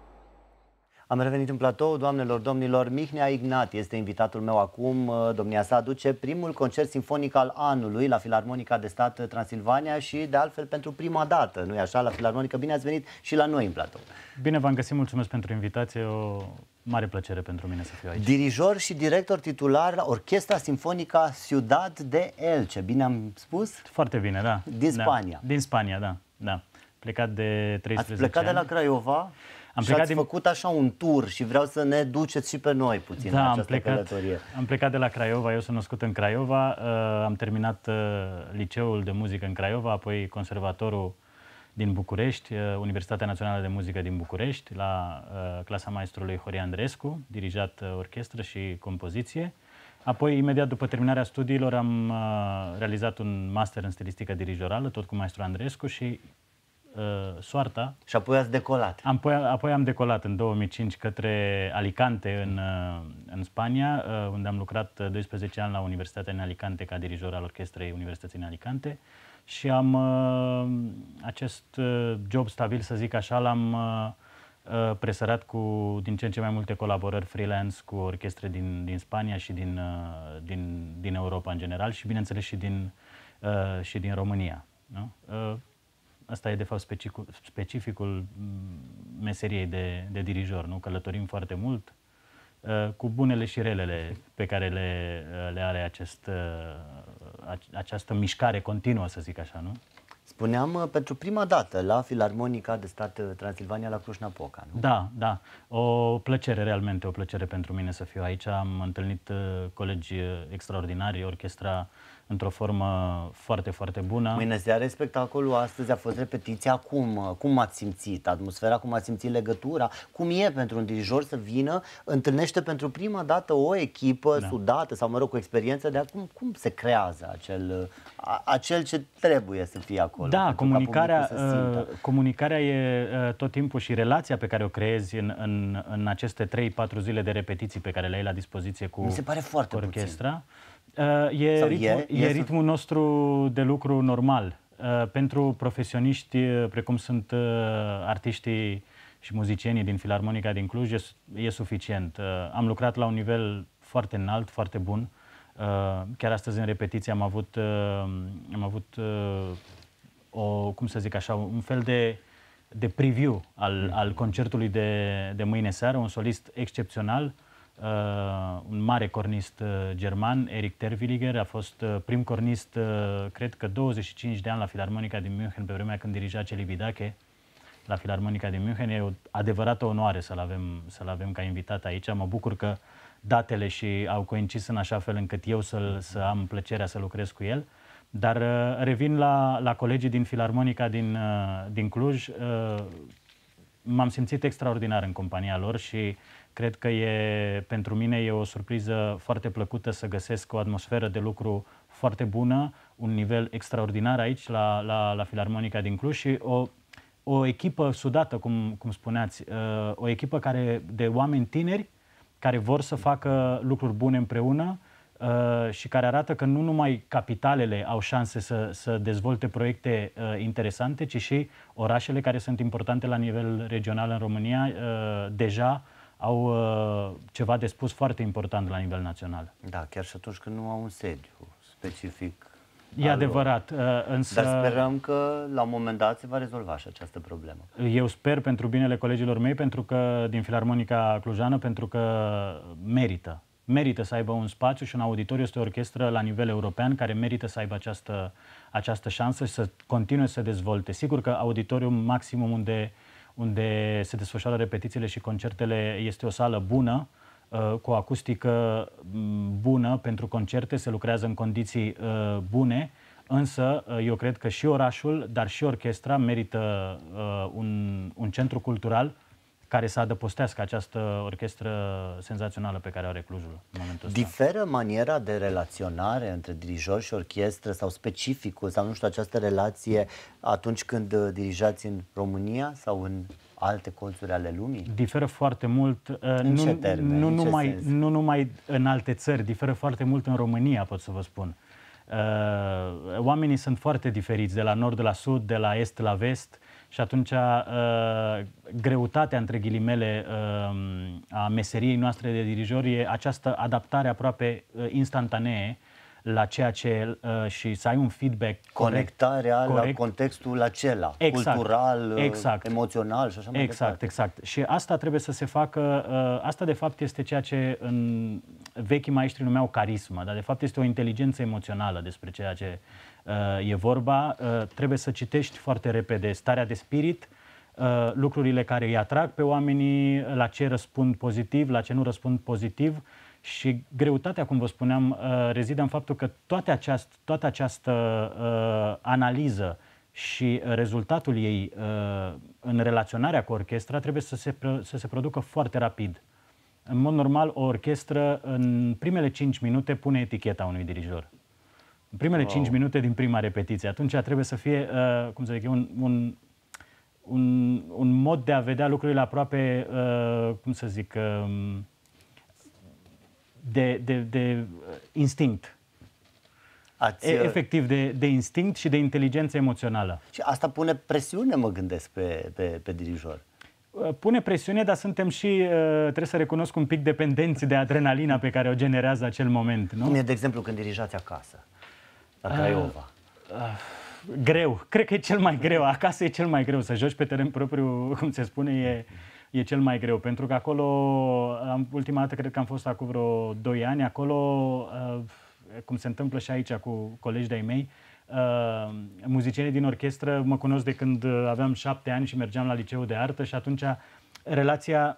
Am revenit în platou, doamnelor, domnilor. Mihnea Ignat este invitatul meu acum. Domnia sa aduce primul concert simfonic al anului la Filarmonica de Stat Transilvania și, de altfel, pentru prima dată, nu-i așa, la Filarmonică. Bine ați venit și la noi în platou. Bine v-am găsit, mulțumesc pentru invitație, o mare plăcere pentru mine să fiu aici. Dirijor și director titular la Orchestra Sinfonica Ciudad de Elche. Bine am spus? Foarte bine, da. Din Spania. Da. Din Spania, da. Plecat de 13 Ați plecat ani. de la Craiova? Și ați făcut așa un tur și vreau să ne duceți și pe noi puțin în această călătorie. Am plecat de la Craiova, eu sunt născut în Craiova, am terminat liceul de muzică în Craiova, apoi conservatorul din București, Universitatea Națională de Muzică din București, la clasa maestrului Horia Andrescu, dirijat orchestră și compoziție. Apoi, imediat după terminarea studiilor, am realizat un master în stilistică dirijorală, tot cu maestru Andrescu și soarta. Și apoi ați decolat. Apoi am decolat în 2005 către Alicante, în Spania, unde am lucrat 12 ani la Universitatea din Alicante ca dirijor al orchestrei Universității din Alicante. Și am acest job stabil, să zic așa, l-am presărat cu din ce în ce mai multe colaborări freelance cu orchestre din Spania și din Europa în general și, bineînțeles, și din România. Nu? Asta e, de fapt, specificul meseriei de dirijor. Nu? Călătorim foarte mult, cu bunele și relele pe care le are această mișcare continuă, să zic așa, nu? Spuneam pentru prima dată la Filarmonica de Stat Transilvania la Cluj-Napoca, nu? Da, da. O plăcere, realmente o plăcere pentru mine să fiu aici. Am întâlnit colegi extraordinari, orchestra într-o formă foarte, foarte bună. Mâine seară spectacolul, astăzi a fost repetiția. Cum ați simțit atmosfera, cum ați simțit legătura? Cum e pentru un dirijor să vină, întâlnește pentru prima dată o echipă sudată sau, mă rog, cu experiență de acum? Cum se creează acel ce trebuie să fie acolo? Da, comunicarea e tot timpul și relația pe care o creezi în aceste 3-4 zile de repetiții pe care le ai la dispoziție cu mi se pare foarte orchestra. Puțin. E ritmul nostru de lucru normal. Pentru profesioniști, precum sunt artiștii și muzicienii din Filarmonica din Cluj, e suficient. Am lucrat la un nivel foarte înalt, foarte bun. Chiar astăzi în repetiție am avut cum să zic așa, un fel de preview al concertului de mâine seară, un solist excepțional. Un mare cornist german, Eric Terwilliger, a fost prim cornist, cred că 25 de ani la Filarmonica din München, pe vremea când dirija Celibidache la Filarmonica din München. E o adevărată onoare să-l avem ca invitat aici. Mă bucur că datele și au coincis în așa fel încât eu să am plăcerea să lucrez cu el. Dar revin la colegii din Filarmonica din Cluj. M-am simțit extraordinar în compania lor și cred că pentru mine e o surpriză foarte plăcută să găsesc o atmosferă de lucru foarte bună, un nivel extraordinar aici la Filarmonica din Cluj și o echipă sudată, cum spuneați, o echipă de oameni tineri care vor să facă lucruri bune împreună și care arată că nu numai capitalele au șanse să dezvolte proiecte interesante, ci și orașele care sunt importante la nivel regional în România deja au ceva de spus foarte important la nivel național. Da, chiar și atunci când nu au un sediu specific. E adevărat. Însă... Dar sperăm că la un moment dat se va rezolva și această problemă. Eu sper pentru binele colegilor mei, din Filarmonica Clujană, pentru că merită să aibă un spațiu și un auditoriu. Este o orchestră la nivel european care merită să aibă această șansă și să continue să dezvolte. Sigur că auditoriul maximum unde se desfășoară repetițiile și concertele este o sală bună, cu o acustică bună pentru concerte, se lucrează în condiții bune, însă eu cred că și orașul, dar și orchestra merită un centru cultural care să adăpostească această orchestră senzațională pe care o are Clujul în momentul ăsta. Diferă maniera de relaționare între dirijor și orchestră sau specificul, sau nu știu, această relație atunci când dirijați în România sau în alte colțuri ale lumii? Diferă foarte mult, nu numai în alte țări, diferă foarte mult în România, pot să vă spun. Oamenii sunt foarte diferiți, de la nord la sud, de la est la vest, și atunci greutatea, între ghilimele, a meseriei noastre de dirijori e această adaptare aproape instantanee la ceea ce și să ai un feedback conectarea corect la contextul acela, cultural, emoțional și așa mai departe. Exact. Și asta trebuie să se facă, asta de fapt este ceea ce în vechii maestri numeau carismă, dar de fapt este o inteligență emoțională despre ceea ce e vorba. Trebuie să citești foarte repede starea de spirit, lucrurile care îi atrag pe oamenii, la ce răspund pozitiv, la ce nu răspund pozitiv. Și greutatea, cum vă spuneam, rezidă în faptul că toată această analiză și rezultatul ei în relaționarea cu orchestra trebuie să se producă foarte rapid. În mod normal, o orchestră în primele 5 minute pune eticheta unui dirijor. În primele 5 minute din prima repetiție. Atunci trebuie să fie, cum să zic eu, un mod de a vedea lucrurile aproape, cum să zic, de instinct. Efectiv, de instinct și de inteligență emoțională. Și asta pune presiune, mă gândesc, pe dirijor. Pune presiune, dar suntem și, trebuie să recunosc, un pic dependenți de adrenalina pe care o generează acel moment. Nu? Cum e, de exemplu, când dirijați acasă, la Craiova? Greu. Cred că e cel mai greu. Acasă e cel mai greu. Să joci pe teren propriu, cum se spune, e cel mai greu. Pentru că acolo, ultima dată cred că am fost acum vreo 2 ani, acolo, cum se întâmplă și aici cu colegi de-ai mei, muzicienii din orchestră mă cunosc de când aveam 7 ani și mergeam la liceul de artă și atunci relația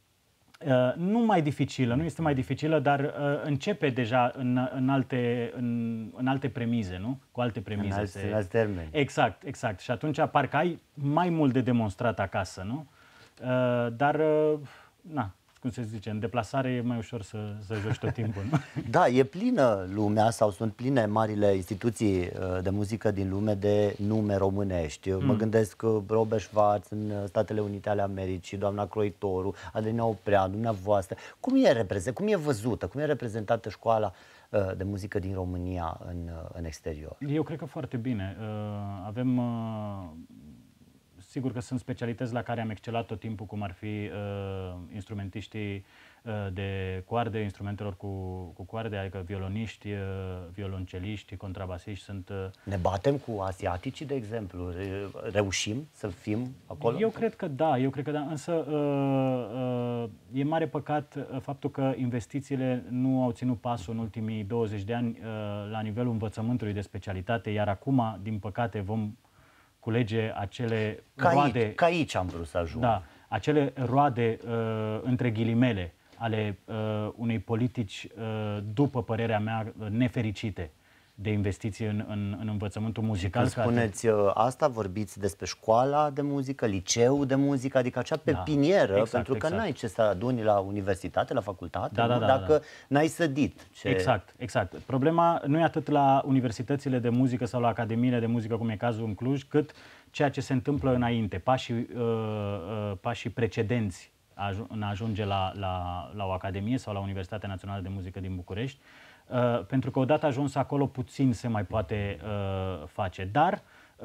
nu mai dificilă, nu este mai dificilă, dar începe deja în alte premize, nu? Cu alte premize. În alți termeni. Exact, exact. Și atunci parcă ai mai mult de demonstrat acasă, nu? Dar, na, cum se zice, în deplasare e mai ușor să joci tot timpul, nu? Da, e plină lumea sau sunt pline marile instituții de muzică din lume de nume românești. Mă gândesc Robert Schwarz în Statele Unite ale Americii, doamna Croitoru, Adelina Opreanu, dumneavoastră. Cum e văzută, cum e reprezentată școala de muzică din România în exterior? Eu cred că foarte bine. Avem... Sigur că sunt specialități la care am excelat tot timpul, cum ar fi instrumentiștii de coarde, instrumentelor cu coarde, adică violoniști, violonceliști, contrabasiști. Ne batem cu asiaticii, de exemplu? Reușim să fim acolo? Eu cred că da, însă e mare păcat faptul că investițiile nu au ținut pasul în ultimii 20 de ani la nivelul învățământului de specialitate, iar acum, din păcate, vom culege acele roade... Ca aici am vrut să ajung. Da, acele roade, între ghilimele, ale unei politici, după părerea mea, nefericite de investiții în învățământul muzical. Când spuneți asta, vorbiți despre școala de muzică, liceul de muzică, adică acea pepinieră, exact, pentru că n-ai ce să aduni la universitate, la facultate, dacă n-ai sădit. Exact. Problema nu e atât la universitățile de muzică sau la academiile de muzică, cum e cazul în Cluj, cât ceea ce se întâmplă înainte, pașii precedenți în a ajunge la o academie sau la Universitatea Națională de Muzică din București, pentru că odată ajuns acolo puțin se mai poate face. Dar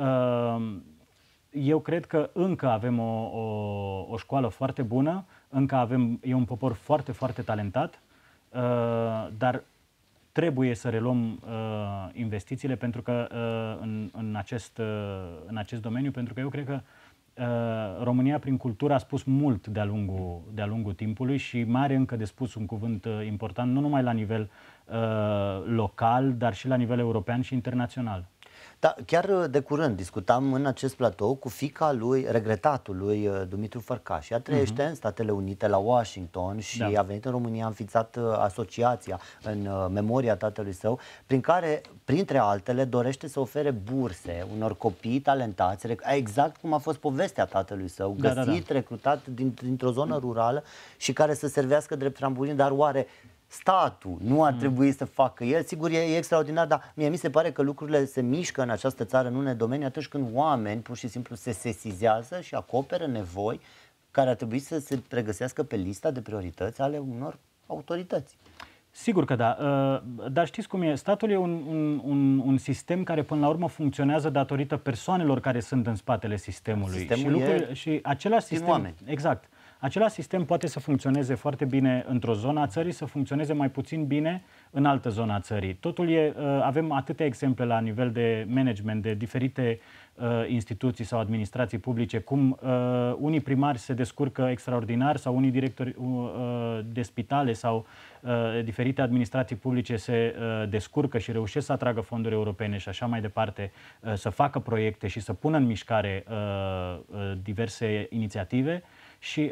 eu cred că încă avem o școală foarte bună, e un popor foarte, foarte talentat, dar trebuie să reluăm investițiile pentru că, în acest domeniu, pentru că eu cred că România, prin cultură, a spus mult de-a lungul timpului și mai are încă de spus un cuvânt important, nu numai la nivel local, dar și la nivel european și internațional. Da, chiar de curând discutam în acest platou cu fiica lui, regretatul lui Dumitru Fărcaș. Ea trăiește în Statele Unite, la Washington, și a venit în România, a înființat asociația în memoria tatălui său, prin care, printre altele, dorește să ofere burse unor copii talentați, exact cum a fost povestea tatălui său, găsit, recrutat dintr-o zonă rurală și care să servească drept trambolin, dar oare statul nu ar trebui să facă el? Sigur, e extraordinar, dar mie mi se pare că lucrurile se mișcă în această țară, în unele domenii, atunci când oameni pur și simplu se sesizează și acoperă nevoi care ar trebui să se regăsească pe lista de priorități ale unor autorități. Sigur că da, dar știți cum e? Statul e un sistem care până la urmă funcționează datorită persoanelor care sunt în spatele sistemului. Și același sistem, exact. Același sistem poate să funcționeze foarte bine într-o zonă a țării, să funcționeze mai puțin bine în altă zonă a țării. Totul avem atâtea exemple la nivel de management, de diferite instituții sau administrații publice, cum unii primari se descurcă extraordinar sau unii directori de spitale sau diferite administrații publice se descurcă și reușesc să atragă fonduri europene și așa mai departe, să facă proiecte și să pună în mișcare diverse inițiative. Și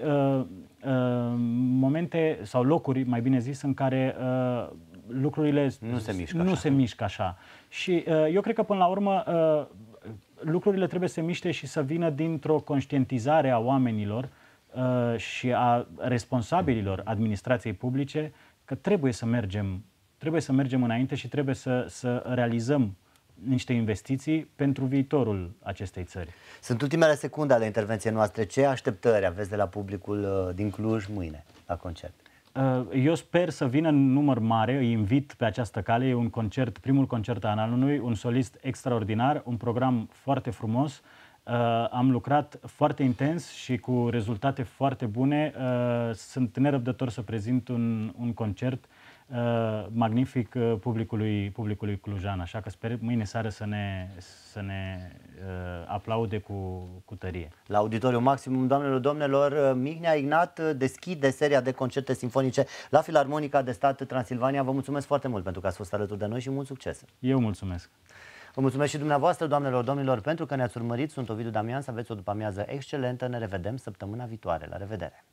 momente sau locuri, mai bine zis, în care lucrurile nu se mișcă așa. Și eu cred că până la urmă lucrurile trebuie să se miște și să vină dintr-o conștientizare a oamenilor și a responsabililor administrației publice că trebuie să mergem înainte și trebuie să realizăm niște investiții pentru viitorul acestei țări. Sunt ultimele secunde ale intervenției noastre. Ce așteptări aveți de la publicul din Cluj mâine la concert? Eu sper să vină în număr mare, îi invit pe această cale, e un concert, primul concert al anului, un solist extraordinar, un program foarte frumos. Am lucrat foarte intens și cu rezultate foarte bune. Sunt nerăbdător să prezint un concert magnific publicului clujan, așa că sper mâine seară să ne aplaude cu tărie. La Auditoriu Maximum, doamnelor, domnilor, Mihnea Ignat deschide seria de concerte sinfonice la Filarmonica de Stat Transilvania. Vă mulțumesc foarte mult pentru că ați fost alături de noi și mult succes! Eu mulțumesc! Vă mulțumesc și dumneavoastră, doamnelor, domnilor, pentru că ne-ați urmărit. Sunt Ovidiu Damian, să aveți o după-amiază excelentă. Ne revedem săptămâna viitoare. La revedere!